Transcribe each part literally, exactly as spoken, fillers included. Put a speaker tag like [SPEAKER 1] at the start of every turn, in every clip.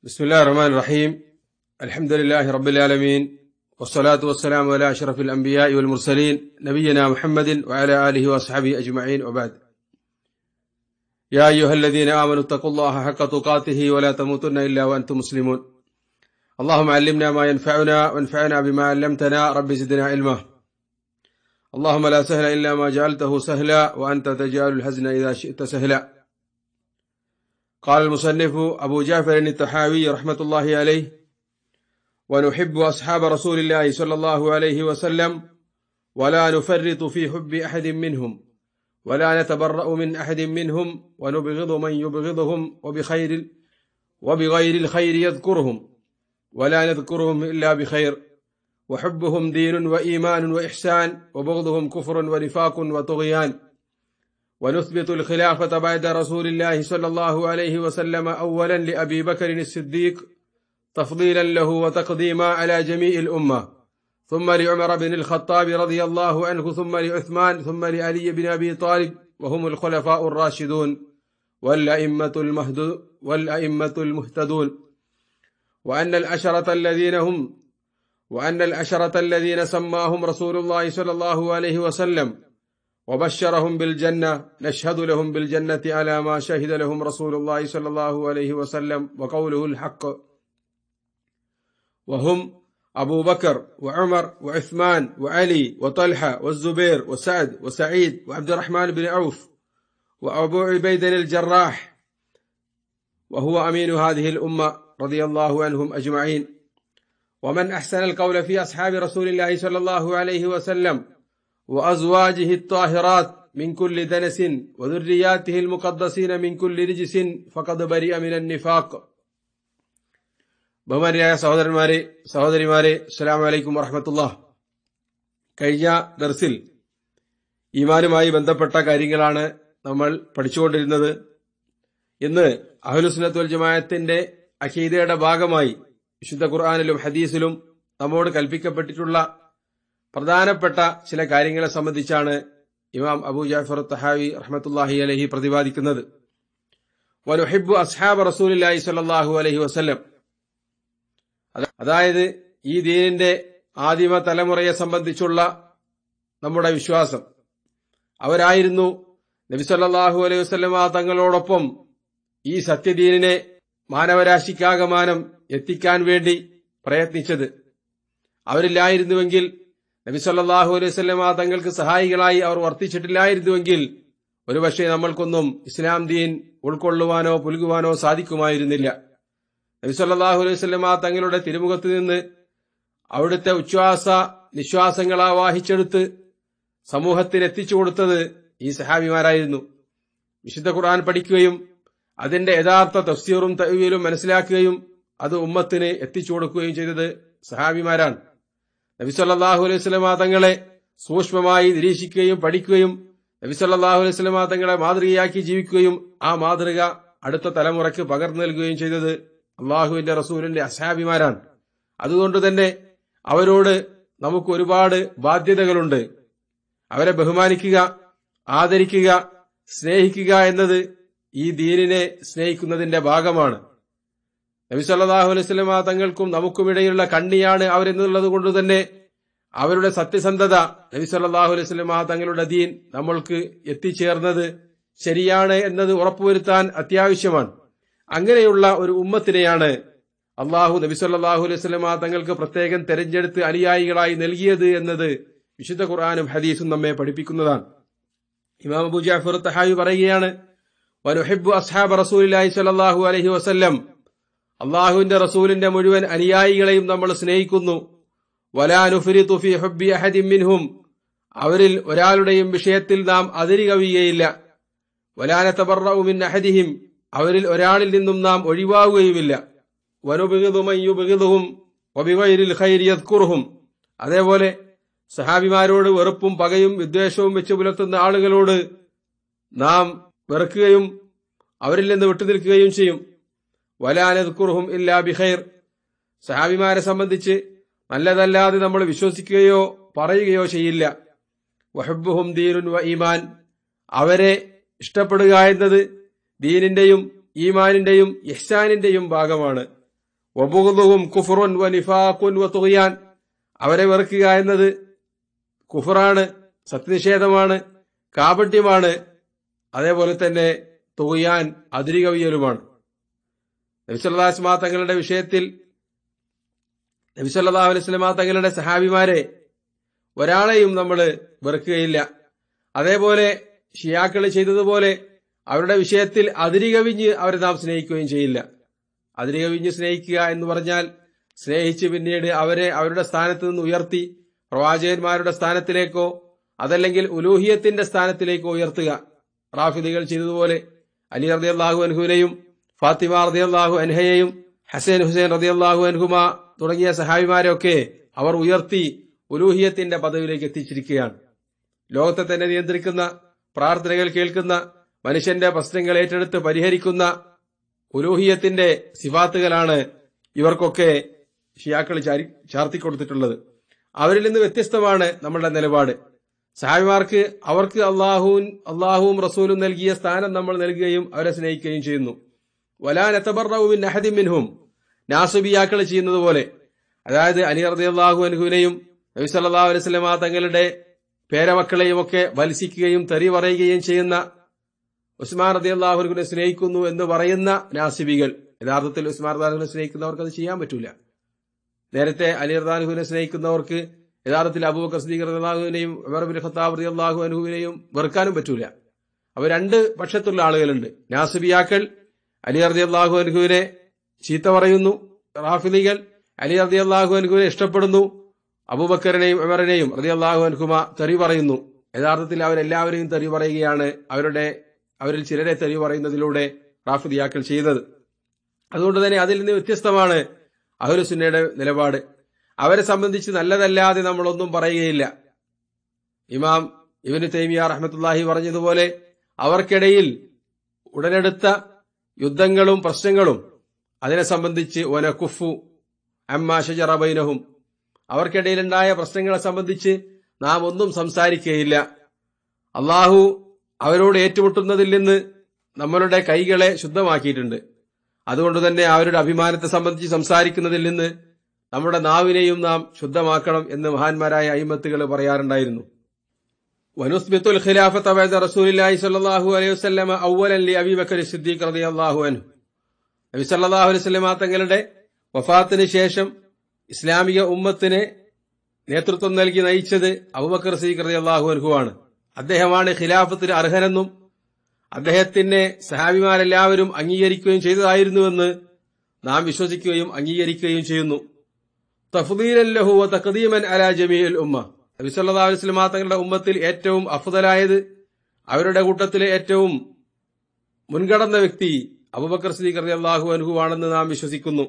[SPEAKER 1] بسم الله الرحمن الرحيم. الحمد لله رب العالمين، والصلاة والسلام على أشرف الأنبياء والمرسلين نبينا محمد وعلى آله وأصحابه أجمعين، وبعد. يا أيها الذين آمنوا اتقوا الله حق تقاته ولا تموتن إلا وأنتم مسلمون. اللهم علمنا ما ينفعنا وانفعنا بما علمتنا، رب زدنا علما. اللهم لا سهل إلا ما جعلته سهلا وأنت تجعل الحزن إذا شئت سهلا. قال المصنف أبو جعفر الطحاوي رحمة الله عليه: ونحب أصحاب رسول الله صلى الله عليه وسلم ولا نفرط في حب أحد منهم ولا نتبرأ من أحد منهم ونبغض من يبغضهم وبخير وبغير الخير يذكرهم ولا نذكرهم إلا بخير، وحبهم دين وإيمان وإحسان، وبغضهم كفر ونفاق وطغيان. ونثبت الخلافة بعد رسول الله صلى الله عليه وسلم أولا لأبي بكر الصديق تفضيلا له وتقديما على جميع الأمة، ثم لعمر بن الخطاب رضي الله عنه، ثم لعثمان، ثم لعلي بن أبي طالب، وهم الخلفاء الراشدون والأئمة المهدو والأئمة المهتدون. وأن العشرة الذين هم وأن العشرة الذين سماهم رسول الله صلى الله عليه وسلم وبشرهم بالجنة نشهد لهم بالجنة على ما شهد لهم رسول الله صلى الله عليه وسلم وقوله الحق، وهم أبو بكر وعمر وعثمان وعلي وطلحة والزبير وسعد وسعيد وعبد الرحمن بن عوف وأبو عبيدة الجراح، وهو أمين هذه الأمة رضي الله عنهم أجمعين. ومن أحسن القول في أصحاب رسول الله صلى الله عليه وسلم وأزواجه الطاهرات من كل دنس وذرياته المقدسين من كل رجس فقد برئ من النفاق. ബഹുമാന്യരായ സഹോദരന്മാരെ, സഹോദരിമാരെ, അസ്സലാമു അലൈക്കും വറഹ്മത്തുള്ളാഹി. കഴിഞ്ഞ ദർസിൽ ഈമാനുമായി ബന്ധപ്പെട്ട കാര്യങ്ങളാണ് നമ്മൾ പഠിച്ചുകൊണ്ടിരുന്നത്. ഇന്ന് അഹ്ലുസുന്നത്ത് വൽ ജമാഅത്തിന്റെ അഖീദയുടെ ഭാഗമായി വിശുദ്ധ ഖുർആനിലും ഹദീസിലും നമ്മോട് കൽപ്പിക്കപ്പെട്ടിട്ടുള്ള പ്രധാനപ്പെട്ട ചില കാര്യങ്ങളെ സംബന്ധിച്ചാണ് ഇമാം അബൂ ജഅഫർ അത്ത്-തഹാവി റഹ്മത്തുള്ളാഹി അലൈഹി പ്രതിപാദിക്കുന്നത്. വനുഹിബ്ബു അസ്ഹാബ റസൂലില്ലാഹി സ്വല്ലല്ലാഹു അലൈഹി വസല്ലം, അതായത് ഈ ദീനിന്റെ ആദിമ തലമുറയെ സംബന്ധിച്ചുള്ള നമ്മുടെ വിശ്വാസം, അവരായിരുന്നു നബി സല്ലല്ലാഹു അലൈഹി വസല്ലമ തങ്ങളോടൊപ്പം ഈ സത്യദീനിനെ മാനവരാശിക്കാകമാനം എത്തിക്കാൻ വേണ്ടി പ്രയത്നിച്ചത്. അവരില്ലായിരുന്നുവെങ്കിൽ, നബി സല്ലല്ലാഹു അലൈഹി വസല്ലമ തങ്ങൾക്ക് സഹായികളായി അവർ വർത്തിച്ചിട്ടില്ലായിരുന്നുവെങ്കിൽ ഒരുപക്ഷെ നമ്മൾക്കൊന്നും ഇസ്ലാം ദീൻ ഉൾക്കൊള്ളുവാനോ പുൽകുവാനോ സാധിക്കുമായിരുന്നില്ല. നബി സല്ലല്ലാഹു അലൈഹി വസല്ലമ തങ്ങളുടെ തിരുമുഖത്ത് നിന്ന് അവിടുത്തെ ഉച്ഛ്വാസ നിശ്വാസങ്ങൾ ആവാഹിച്ചെടുത്ത് സമൂഹത്തിന് എത്തിച്ചു കൊടുത്തത് ഈ സഹാബിമാരായിരുന്നു. വിശുദ്ധ ഖുർആൻ പഠിക്കുകയും അതിന്റെ യഥാർത്ഥ തഫ്സീറും തഅ്വീലും മനസ്സിലാക്കുകയും അത് ഉമ്മത്തിന് എത്തിച്ചു കൊടുക്കുകയും ചെയ്തത് സഹാബിമാരാണ്. നബി സല്ലല്ലാഹു അലൈഹി വസല്ലമ തങ്ങളെ സൂക്ഷ്മമായി നിരീക്ഷിക്കുകയും പഠിക്കുകയും നബി സല്ലല്ലാഹു അലൈഹി വസല്ലമ തങ്ങളെ മാതൃകയാക്കി ജീവിക്കുകയും ആ മാതൃക അടുത്ത തലമുറയ്ക്ക് പകർന്നു നൽകുകയും ചെയ്തത് അള്ളാഹുവിന്റെ റസൂലിന്റെ അസ്ഹാബിമാരാണ്. അതുകൊണ്ട് തന്നെ അവരോട് നമുക്ക് ഒരുപാട് ബാധ്യതകളുണ്ട്. അവരെ ബഹുമാനിക്കുക, ആദരിക്കുക, സ്നേഹിക്കുക എന്നത് ഈ ദീനിനെ സ്നേഹിക്കുന്നതിന്റെ ഭാഗമാണ്. നബി സല്ലല്ലാഹു അലൈഹി വസല്ലമ തങ്ങൾക്കും നമുക്കുമിടയിലുള്ള കണ്ണിയാണ് അവരെന്നുള്ളത് കൊണ്ട് തന്നെ അവരുടെ സത്യസന്ധത, നബി സല്ലല്ലാഹു അലൈഹി വസല്ലമ തങ്ങളുടെ ദീൻ നമ്മൾക്ക് എത്തിച്ചേർന്നത് ശരിയാണ് എന്നത് ഉറപ്പുവരുത്താൻ അത്യാവശ്യമാണ്. അങ്ങനെയുള്ള ഒരു ഉമ്മത്തിനെയാണ് അള്ളാഹു നബി സല്ലല്ലാഹു അലൈഹി വസല്ലമ തങ്ങൾക്ക് പ്രത്യേകം തെരഞ്ഞെടുത്ത് അനുയായികളായി നൽകിയത് എന്നത് വിശുദ്ധ ഖുർആനും ഹദീസും നമ്മെ പഠിപ്പിക്കുന്നതാണ്. ഇമാം അബൂ ജഅഫർ അത്ത്-തഹാവി പറയുകയാണ്: വനുഹിബ്ബു അസ്ഹാബ റസൂലില്ലാഹി സ്വല്ലല്ലാഹു അലൈഹി വസല്ലം, അള്ളാഹുവിന്റെ റസൂലിന്റെ മുഴുവൻ അനുയായികളെയും നമ്മൾ സ്നേഹിക്കുന്നു. വലാ നുഫ്രിതു ഫീ ഹുബ്ബി അഹദിൻ മിൻഹും, അവരിൽ ഒരാളുടെയും വിഷയത്തിൽ നാം അതിരി കവിയുകയില്ല. വലാ നതബറഉ മിൻ അഹദിഹിം, അവരിൽ ഒരാളിൽ നിന്നും നാം ഒഴിവാകുകയുമില്ല. വനുബ്ഗിദു മൻ യുബ്ഗിദുഹും വബിഗൈരിൽ ഖൈരി യദ്കുറുഹും, അതേപോലെ സഹാബിമാരോട് വെറുപ്പും പകയും വിദ്വേഷവും വെച്ച് പുലർത്തുന്ന ആളുകളോട് നാം വെറുക്കുകയും അവരിൽ നിന്ന് വിട്ടുനിൽക്കുകയും ചെയ്യും. വലാ നദ്കുറുഹും ഇല്ലാ ബിഖൈർ, സഹാബിമാരെ സംബന്ധിച്ച് നല്ലതല്ലാതെ നമ്മൾ വിശ്വസിക്കുകയോ പറയുകയോ ചെയ്യില്ല. വഹബ്ബുഹും ദീനുൻ വ ഈമാൻ, അവരെ ഇഷ്ടപ്പെടുക എന്നത് ദീനിന്റെയും ഈമാനിന്റെയും ഇഹ്സാനിന്റെയും ഭാഗമാണ്. വബുഗ്ദുഹും കുഫ്റുൻ വനിഫാഖുൻ വതുഗ്യാൻ, അവരെ വെറുക്കുക എന്നത് കുഫറാണ്, സത്യനിഷേധമാണ്, കാപട്യമാണ്, അതേപോലെ തന്നെ തുഗ്യാൻ അതിരുകവിയലുമാണ്. നബി സല്ലല്ലാഹു അലൈഹി വസല്ലം തങ്ങളുടെ വിഷയത്തിൽ നബി സല്ലല്ലാഹു അലൈഹി വസല്ലം തങ്ങളുടെ സഹാബിമാരെ ഒരാളെയും നമ്മൾ വെറുക്കുകയില്ല. അതേപോലെ ഷിയാക്കൾ ചെയ്തതുപോലെ അവരുടെ വിഷയത്തിൽ അതിരുകവിഞ്ഞ് അവരെ നാം സ്നേഹിക്കുകയും ചെയ്യില്ല. അതിരുകവിഞ്ഞ് സ്നേഹിക്കുക എന്ന് പറഞ്ഞാൽ സ്നേഹിച്ച് പിന്നീട് അവരെ അവരുടെ സ്ഥാനത്ത് നിന്ന് ഉയർത്തി പ്രവാചകന്മാരുടെ സ്ഥാനത്തിലേക്കോ അതല്ലെങ്കിൽ ഉലൂഹിയത്തിന്റെ സ്ഥാനത്തിലേക്കോ ഉയർത്തുക. റാഫിദികൾ ചെയ്തതുപോലെ അലി റളിയല്ലാഹു അൻഹുവിനെയും ഫാത്തിമ റളിയല്ലാഹു അൻഹയെയും ഹസൻ ഹുസൈൻ റളിയല്ലാഹു അൻഹുമ തുടങ്ങിയ സഹാബിമാരെയൊക്കെ അവർ ഉയർത്തി ഉലൂഹിയത്തിന്റെ പദവിയിലേക്ക് എത്തിച്ചിരിക്കുകയാണ്. ലോകത്തെ തന്നെ നിയന്ത്രിക്കുന്ന, പ്രാർത്ഥനകൾ കേൾക്കുന്ന, മനുഷ്യന്റെ പ്രശ്നങ്ങൾ ഏറ്റെടുത്ത് പരിഹരിക്കുന്ന ഉലൂഹിയത്തിന്റെ സിഫാത്തുകളാണ് ഇവർക്കൊക്കെ ഷിയാക്കൾ ചാർത്തിക്കൊടുത്തിട്ടുള്ളത്. അവരിൽ നിന്ന് വ്യത്യസ്തമാണ് നമ്മളുടെ നിലപാട്. സഹാബിമാർക്ക് അവർക്ക് അള്ളാഹുവും അള്ളാഹുവും റസൂലും നൽകിയ സ്ഥാനം നമ്മൾ നൽകുകയും അവരെ സ്നേഹിക്കുകയും ചെയ്യുന്നു. വലാ നതബറഉ മിൻ അഹദിൻ മിൻഹും, നാസുബിയാക്കൾ ചെയ്യുന്നത് പോലെ, അതായത് അലി റളിയല്ലാഹു അൻഹുവിനെയും നബി സല്ലല്ലാഹു അലൈഹി വസല്ലം തങ്ങളുടെ പേരമക്കളെയും ഒക്കെ വത്സിക്കുകയും തെറി പറയുകയും ചെയ്യുന്ന, ഉസ്മാൻ റളിയല്ലാഹു അൻഹുവിനെ സ്നേഹിക്കുന്നു എന്ന് പറയുന്ന നാസിബികൾ. യഥാർത്ഥത്തിൽ ഉസ്മാൻ റളിയല്ലാഹു അൻഹുവിനെ സ്നേഹിക്കുന്നവർക്ക് അത് ചെയ്യാൻ പറ്റൂല. നേരത്തെ അലി റളിയല്ലാഹു അൻഹുവിനെ സ്നേഹിക്കുന്നവർക്ക് യഥാർത്ഥത്തിൽ അബൂബക്കർ സിദ്ദീഖ് റളിയല്ലാഹു അൻഹുവിനെയും ഉമർ ഇബ്നു ഖത്താബ് റളിയല്ലാഹു അൻഹുവിനെയും വെറുക്കാനും പറ്റൂല. അവർ രണ്ട് പക്ഷത്തുള്ള ആളുകളുണ്ട്. നാസിബിയാക്കൾ അലി റളിയല്ലാഹു അൻഹുവിനെ ചീത്ത പറയുന്നു, റാഫിദികൾ അലി റളിയല്ലാഹു അൻഹുവിനെ ഇഷ്ടപ്പെടുന്നു, അബൂബക്കറിനെയും ഉമറിനെയും റളിയല്ലാഹു അൻഹുമ തെറി പറയുന്നു. യഥാർത്ഥത്തിൽ അവരെല്ലാവരെയും തെറി പറയുകയാണ്, അവരുടെ അവരിൽ ചിലരെ തെറി പറയുന്നതിലൂടെ റാഫിദിയാക്കൾ ചെയ്തത്. അതുകൊണ്ട് തന്നെ അതിൽ നിന്ന് വ്യത്യസ്തമാണ് അഹ്ലുസുന്നയുടെ നിലപാട്. അവരെ സംബന്ധിച്ച് നല്ലതല്ലാതെ നമ്മളൊന്നും പറയുകയില്ല. ഇമാം ഇബ്നു തൈമിയ്യ റഹ്മത്തുള്ളാഹി പറഞ്ഞതുപോലെ അവർക്കിടയിൽ ഉടലെടുത്ത യുദ്ധങ്ങളും പ്രശ്നങ്ങളും അതിനെ സംബന്ധിച്ച് വനകുഫു അമ്മാ ശജറ ബൈനഹും, അവർക്കിടയിലുണ്ടായ പ്രശ്നങ്ങളെ സംബന്ധിച്ച് നാം ഒന്നും സംസാരിക്കുകയില്ല. അള്ളാഹു അവരോട് ഏറ്റുമുട്ടുന്നതിൽ നിന്ന് നമ്മളുടെ കൈകളെ ശുദ്ധമാക്കിയിട്ടുണ്ട്. അതുകൊണ്ട് തന്നെ അവരുടെ അഭിമാനത്തെ സംബന്ധിച്ച് സംസാരിക്കുന്നതിൽ നിന്ന് നമ്മുടെ നാവിനെയും നാം ശുദ്ധമാക്കണം എന്ന് മഹാന്മാരായ അയിമത്തുകൾ പറയാറുണ്ടായിരുന്നു. വനുസ്ബിത്തുൽ ഖിലാഫത ബഅദ റസൂലില്ലാഹി സ്വല്ലല്ലാഹു അലൈഹി വസല്ലം അവ്വലൻ ലി അബീ ബക്കർ സിദ്ദീഖ് റളിയല്ലാഹു അൻഹു, നബി സല്ലല്ലാഹു അലൈഹി വസല്ലം തങ്ങളുടെ വഫാത്തിന് ശേഷം ഇസ്ലാമിക ഉമ്മത്തിനെ നേതൃത്വം നൽകി നയിച്ചത് അബൂബക്കർ സിദ്ദീഖ് റളിയല്ലാഹു അൻഹു ആണ്. അദ്ദേഹമാണ് ഖിലാഫത്തിന് അർഹനെന്നും അദ്ദേഹത്തിന്റെ സഹാബിമാരെല്ലാവരും അംഗീകരിക്കുകയും ചെയ്തതായിരുന്നുവെന്ന് നാം വിശ്വസിക്കുകയും അംഗീകരിക്കുകയും ചെയ്യുന്നു. തഫ്ദീലൻ ലഹു വ തഖ്ദീമൻ അലാ ജമീഇൽ ഉമ്മ, നബി സല്ലല്ലാഹു അലൈഹി വസല്ലം തങ്ങളുടെ ഉമ്മത്തിൽ ഏറ്റവും അഫ്ദലായത്, അവരുടെ കൂട്ടത്തിലെ ഏറ്റവും മുൻകടന്ന വ്യക്തി അബൂബക്കർ സിദ്ദീഖ് റളിയല്ലാഹു അൻഹു ആണെന്ന് നാം വിശ്വസിക്കുന്നു.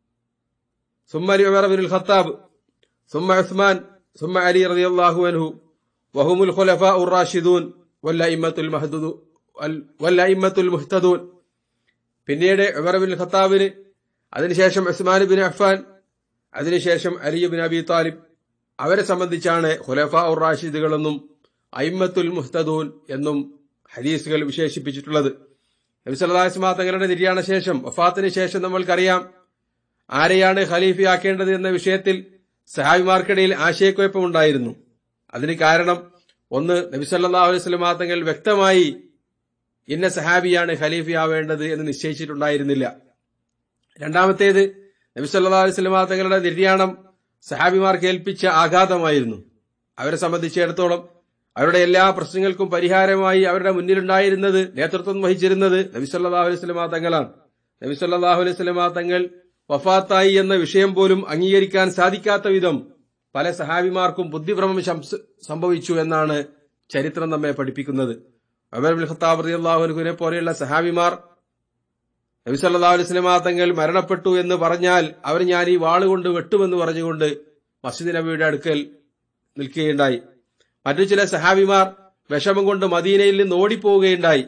[SPEAKER 1] സുമ്മ ഉമർ ഇബ്നുൽ ഖത്താബ്, സുമ്മ ഉസ്മാൻ, സുമ്മ അലി റളിയല്ലാഹു അൻഹു വഹുമുൽ ഖുലഫാഉർ റാഷിദൂൻ വല്ലഇമ്മത്തുൽ മഹ്ദൂദ് വല്ലഇമ്മത്തുൽ മുഹ്തദൂൻ. പിന്നീട് ഉമർ ഇബ്നുൽ ഖത്താബിന്, അതിനുശേഷം ഉസ്മാൻ ഇബ്നു അഫ്ഫാൻ, അതിനുശേഷം അലി ഇബ്നു അബി താലിബ്, അവരെ സംബന്ധിച്ചാണ് ഖുലഫാഉർ റാഷിദുകളെന്നും അയിമ്മത്തുൽ മുഹ്തദൂൻ എന്നും ഹദീസുകൾ വിശേഷിപ്പിച്ചിട്ടുള്ളത്. നബി സല്ലല്ലാഹു അലൈഹി വസല്ലം തങ്ങളുടെ നിര്യാണ ശേഷം, വഫാത്തിന് ശേഷം നമ്മൾക്കറിയാം ആരെയാണ് ഖലീഫയാക്കേണ്ടത് എന്ന വിഷയത്തിൽ സഹാബിമാർക്കിടയിൽ ആശയക്കുഴപ്പമുണ്ടായിരുന്നു. അതിന് കാരണം ഒന്ന്, നബി സല്ലല്ലാഹു അലൈഹി വസല്ലം തങ്ങൾ വ്യക്തമായി ഇന്ന സഹാബിയാണ് ഖലീഫയാവേണ്ടത് എന്ന് നിശ്ചയിച്ചിട്ടുണ്ടായിരുന്നില്ല. രണ്ടാമത്തേത്, നബി സല്ലല്ലാഹു അലൈഹി വസല്ലം തങ്ങളുടെ നിര്യാണം സഹാബിമാർക്ക് ഏൽപ്പിച്ച ആഘാതമായിരുന്നു. അവരെ സംബന്ധിച്ചിടത്തോളം അവരുടെ എല്ലാ പ്രശ്നങ്ങൾക്കും പരിഹാരമായി അവരുടെ മുന്നിലുണ്ടായിരുന്നത്, നേതൃത്വം വഹിച്ചിരുന്നത് നബി സല്ലല്ലാഹു അലൈഹി വസല്ലം തങ്ങളാണ്. നബി സല്ലല്ലാഹു അലൈഹി വസല്ലം തങ്ങൾ വഫാത്തായി എന്ന വിഷയം പോലും അംഗീകരിക്കാൻ സാധിക്കാത്ത വിധം പല സഹാബിമാർക്കും ബുദ്ധിഭ്രമം സംഭവിച്ചു എന്നാണ് ചരിത്രം നമ്മെ പഠിപ്പിക്കുന്നത്. ഉമർ ഇബ്നുൽ ഖത്താബ് റളിയല്ലാഹു അൻഹുവിനെ പോലെയുള്ള സഹാബിമാർ നബി സല്ലല്ലാഹു അലൈഹി വസല്ലം തങ്ങൾ മരണപ്പെട്ടു എന്ന് പറഞ്ഞാൽ അവർ ഞാൻ ഈ വാളുകൊണ്ട് വെട്ടുമെന്ന് പറഞ്ഞുകൊണ്ട് മസ്ജിദ് നബിയുടെ അടുക്കൽ നിൽക്കുകയുണ്ടായി. മറ്റു ചില സഹാബിമാർ വിഷമം കൊണ്ട് മദീനയിൽ നിന്ന് ഓടിപ്പോവുകയുണ്ടായി.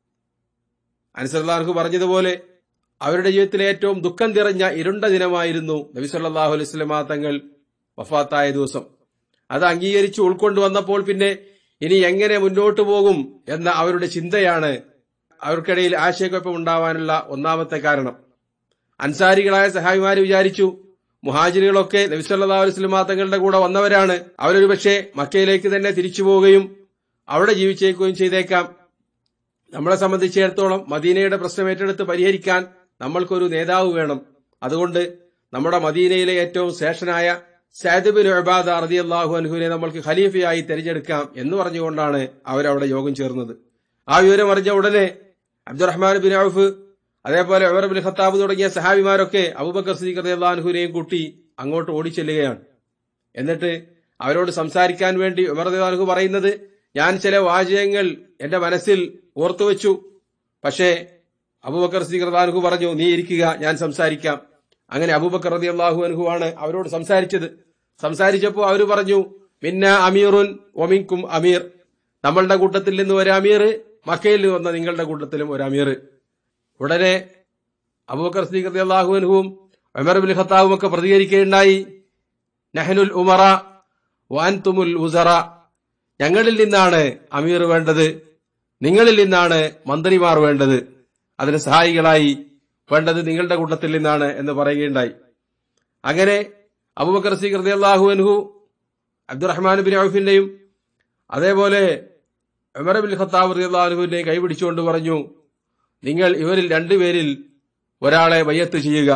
[SPEAKER 1] അനസ് റളിയല്ലാഹു അൻഹു പറഞ്ഞതുപോലെ അവരുടെ ജീവിതത്തിലെ ഏറ്റവും ദുഃഖം നിറഞ്ഞ ഇരുണ്ട ദിനമായിരുന്നു നബി സല്ലല്ലാഹു അലൈഹി വസല്ലം തങ്ങൾ വഫാത്തായ ദിവസം. അത് അംഗീകരിച്ച് ഉൾക്കൊണ്ടുവന്നപ്പോൾ പിന്നെ ഇനി എങ്ങനെ മുന്നോട്ടു പോകും എന്ന അവരുടെ ചിന്തയാണ് അവർക്കിടയിൽ ആശയക്കുഴപ്പം ഉണ്ടാവാനുള്ള ഒന്നാമത്തെ കാരണം. അൻസാരികളായ സഹാബിമാര് വിചാരിച്ചു മുഹാജിറുകളൊക്കെ നബി സല്ലല്ലാഹു അലൈഹി വസല്ലം തങ്ങളുടെ കൂടെ വന്നവരാണ്, അവരൊരു പക്ഷേ മക്കയിലേക്ക് തന്നെ തിരിച്ചു പോവുകയും അവിടെ ജീവിച്ചേക്കുകയും ചെയ്തേക്കാം. നമ്മളെ സംബന്ധിച്ചിടത്തോളം മദീനയുടെ പ്രശ്നം ഏറ്റെടുത്ത് പരിഹരിക്കാൻ നമ്മൾക്കൊരു നേതാവ് വേണം. അതുകൊണ്ട് നമ്മുടെ മദീനയിലെ ഏറ്റവും ശ്രേഷ്ഠനായ സഅദ് ബിൻ ഉബാദ റളിയല്ലാഹു അൻഹുവിനെ നമ്മൾക്ക് ഖലീഫയായി തെരഞ്ഞെടുക്കാം എന്ന് പറഞ്ഞുകൊണ്ടാണ് അവരവിടെ യോഗം ചേർന്നത്. ആ വിവരം അറിഞ്ഞ ഉടനെ അബ്ദുറഹ്മാൻ ബിൻ ഔഫ്, അതേപോലെ ഉമർ ബിൻ ഖത്താബ് തുടങ്ങിയ സഹാബിമാരൊക്കെ അബൂബക്കർ സിദ്ദീഖ് റളിയല്ലാഹു അൻഹുവിനെയും കൂട്ടി അങ്ങോട്ട് ഓടിച്ചെല്ലുകയാണ്. എന്നിട്ട് അവരോട് സംസാരിക്കാൻ വേണ്ടി ഉമർ റളിയല്ലാഹു അൻഹു പറയുന്നത്, ഞാൻ ചില വാചകങ്ങൾ എന്റെ മനസ്സിൽ ഓർത്തുവെച്ചു, പക്ഷേ അബൂബക്കർ സിദ്ദീഖ് റളിയല്ലാഹു അൻഹു പറഞ്ഞു, നീ ഇരിക്കുക, ഞാൻ സംസാരിക്കാം. അങ്ങനെ അബൂബക്കർ റളിയല്ലാഹു അൻഹു ആണ് അവരോട് സംസാരിച്ചത്. സംസാരിച്ചപ്പോൾ അവർ പറഞ്ഞു, മിന്ന അമീറുൻ വമിൻകും അമീർ, നമ്മളുടെ കൂട്ടത്തിൽ നിന്ന് ഒരു അമീർ, മക്കയിൽ വന്ന നിങ്ങളുടെ കൂട്ടത്തിലും ഒരു അമീർ. ഉടനെ അബൂബക്കർ സിദ്ദീഖ് റളിയല്ലാഹു അൻഹുവും ഉമർ ഇബ്നു ഖത്താബും ഒക്കെ പ്രതികരിക്കുകയുണ്ടായി, നഹ്നുൽ ഉമറ വഅൻതുമുൽ ഉസറ, ഞങ്ങളിൽ നിന്നാണ് അമീർ വേണ്ടത്, നിങ്ങളിൽ നിന്നാണ് മന്ത്രിമാർ വേണ്ടത്, അതിന് സഹായികളായി വേണ്ടത് നിങ്ങളുടെ കൂട്ടത്തിൽ നിന്നാണ് എന്ന് പറയുകയുണ്ടായി. അങ്ങനെ അബൂബക്കർ സിദ്ദീഖ് റളിയല്ലാഹു അൻഹു അബ്ദുറഹ്മാൻ ബിൻ ഔഫിന്റെയും അതേപോലെ ഉമർ ഇബ്നു ഖത്താബ് റളിയല്ലാഹു അൻഹുവിന്റെയും കൈപിടിച്ചുകൊണ്ട് പറഞ്ഞു, നിങ്ങൾ ഇവരിൽ രണ്ടുപേരിൽ ഒരാളെ ബയ്യത്ത് ചെയ്യുക.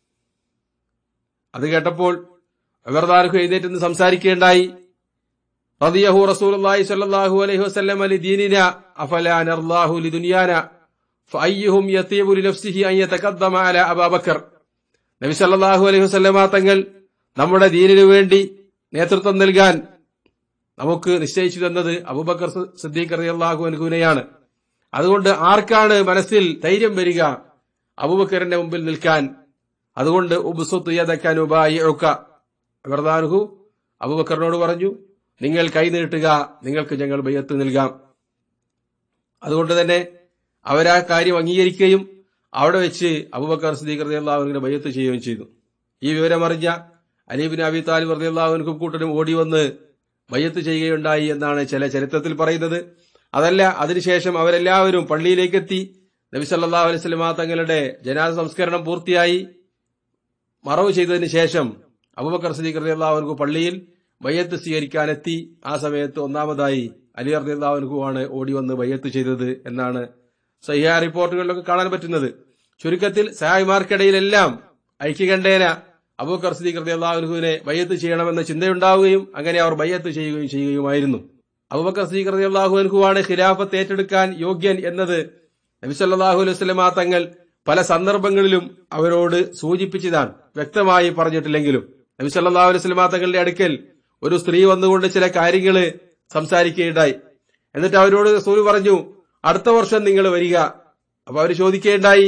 [SPEAKER 1] അത് കേട്ടപ്പോൾ ഉമർ റളിയല്ലാഹു അൻഹു എഴുന്നേറ്റ് നിന്ന് സംസാരിക്കുകയുണ്ടായി. റളിയഹു റസൂലുള്ളാഹി സ്വല്ലല്ലാഹു അലൈഹി വസല്ലം ലിദീനിനാ അഫലാ നർല്ലാഹു ലിദുനിയാനാ ഫഅയ്യുഹും യതീബു ലിനഫ്സിഹി അൻ യതഖദ്ദമ അലാ അബൂബക്കർ. നബി സല്ലല്ലാഹു അലൈഹി വസല്ലം തങ്ങൾ നമ്മുടെ ദീനിനു വേണ്ടി നേതൃത്വം നൽകാൻ നമുക്ക് നിശ്ചയിച്ചു തന്നത് അബൂബക്കർ സിദ്ദീഖ് റളിയല്ലാഹു അൻഹുവിനെയാണ്. അതുകൊണ്ട് ആർക്കാണ് മനസ്സിൽ ധൈര്യം വരിക അബൂബക്കറിന്റെ മുമ്പിൽ നിൽക്കാൻ? അതുകൊണ്ട് ഉബ്സുത്ത് യദക നുബായിഉക. റളിയല്ലാഹു അബൂബക്കറിനോട് പറഞ്ഞു, നിങ്ങൾ കൈ നീട്ടുക, നിങ്ങൾക്ക് ഞങ്ങൾ ബയ്യത്ത് നൽകാം. അതുകൊണ്ട് തന്നെ അവരാ കാര്യം അംഗീകരിക്കുകയും അവിടെ വെച്ച് അബൂബക്കർ സിദ്ദീഖ് റളിയല്ലാഹു അൻഹുവിനെ ബയ്യത്ത് ചെയ്യുകയും ചെയ്തു. ഈ വിവരമറിഞ്ഞ അലി ഇബ്നു അബീ താലിബ് റളിയല്ലാഹു അൻഹു കൂട്ടരും ഓടി വന്ന് ബയ്യത്ത് ചെയ്യുകയുണ്ടായി എന്നാണ് ചില ചരിത്രത്തിൽ പറയുന്നത്. അതല്ല, അതിനുശേഷം അവരെല്ലാവരും പള്ളിയിലേക്ക് എത്തി. നബി സല്ലല്ലാഹു അലൈഹി വസല്ലം തങ്ങളുടെ ജനാസ സംസ്കരണം പൂർത്തിയായി മറവ് ചെയ്തതിനു ശേഷം അബൂബക്കർ സിദ്ദീഖ് റളിയല്ലാഹു അൻഹു പള്ളിയിൽ ബയ്യത്ത് സ്വീകരിക്കാനെത്തി. ആ സമയത്ത് ഒന്നാമതായി അലി റളിയല്ലാഹു അൻഹു ആണ് ഓടി വന്ന് ബയ്യത്ത് ചെയ്തത് എന്നാണ് സഹിഹ റിപ്പോർട്ടുകളിലൊക്കെ കാണാൻ പറ്റുന്നത്. ചുരുക്കത്തിൽ സഹായിമാർക്കിടയിലെല്ലാം ഐക്യകണ്ഠേന അബൂബക്കർ സിദ്ദീഖ് റളിയല്ലാഹു അൻഹുവിനെ ബയ്യത്ത് ചെയ്യണമെന്ന ചിന്തയുണ്ടാവുകയും അങ്ങനെ അവർ ബയ്യത്ത് ചെയ്യുകയും ചെയ്യുകയുമായിരുന്നു. അബൂബക്കർ സിദ്ദീഖ് റളിയല്ലാഹു അൻഹു ആണ് ഖിലാഫത്ത് ഏറ്റെടുക്കാൻ യോഗ്യൻ എന്നത് നബി സല്ലല്ലാഹു അലൈഹി വസല്ലം തങ്ങൾ പല സന്ദർഭങ്ങളിലും അവരോട് സൂചിപ്പിച്ചതാണ്, വ്യക്തമായി പറഞ്ഞിട്ടില്ലെങ്കിലും. നബി സല്ലല്ലാഹു അലൈഹി വസല്ലം തങ്ങളുടെ അടുക്കൽ ഒരു സ്ത്രീ വന്നുകൊണ്ട് ചില കാര്യങ്ങൾ സംസാരിക്കുകയുണ്ടായി. എന്നിട്ട് അവരോട് റസൂൽ പറഞ്ഞു, അടുത്ത വർഷം നിങ്ങൾ വരിക. അപ്പൊ അവർ ചോദിക്കുകയുണ്ടായി,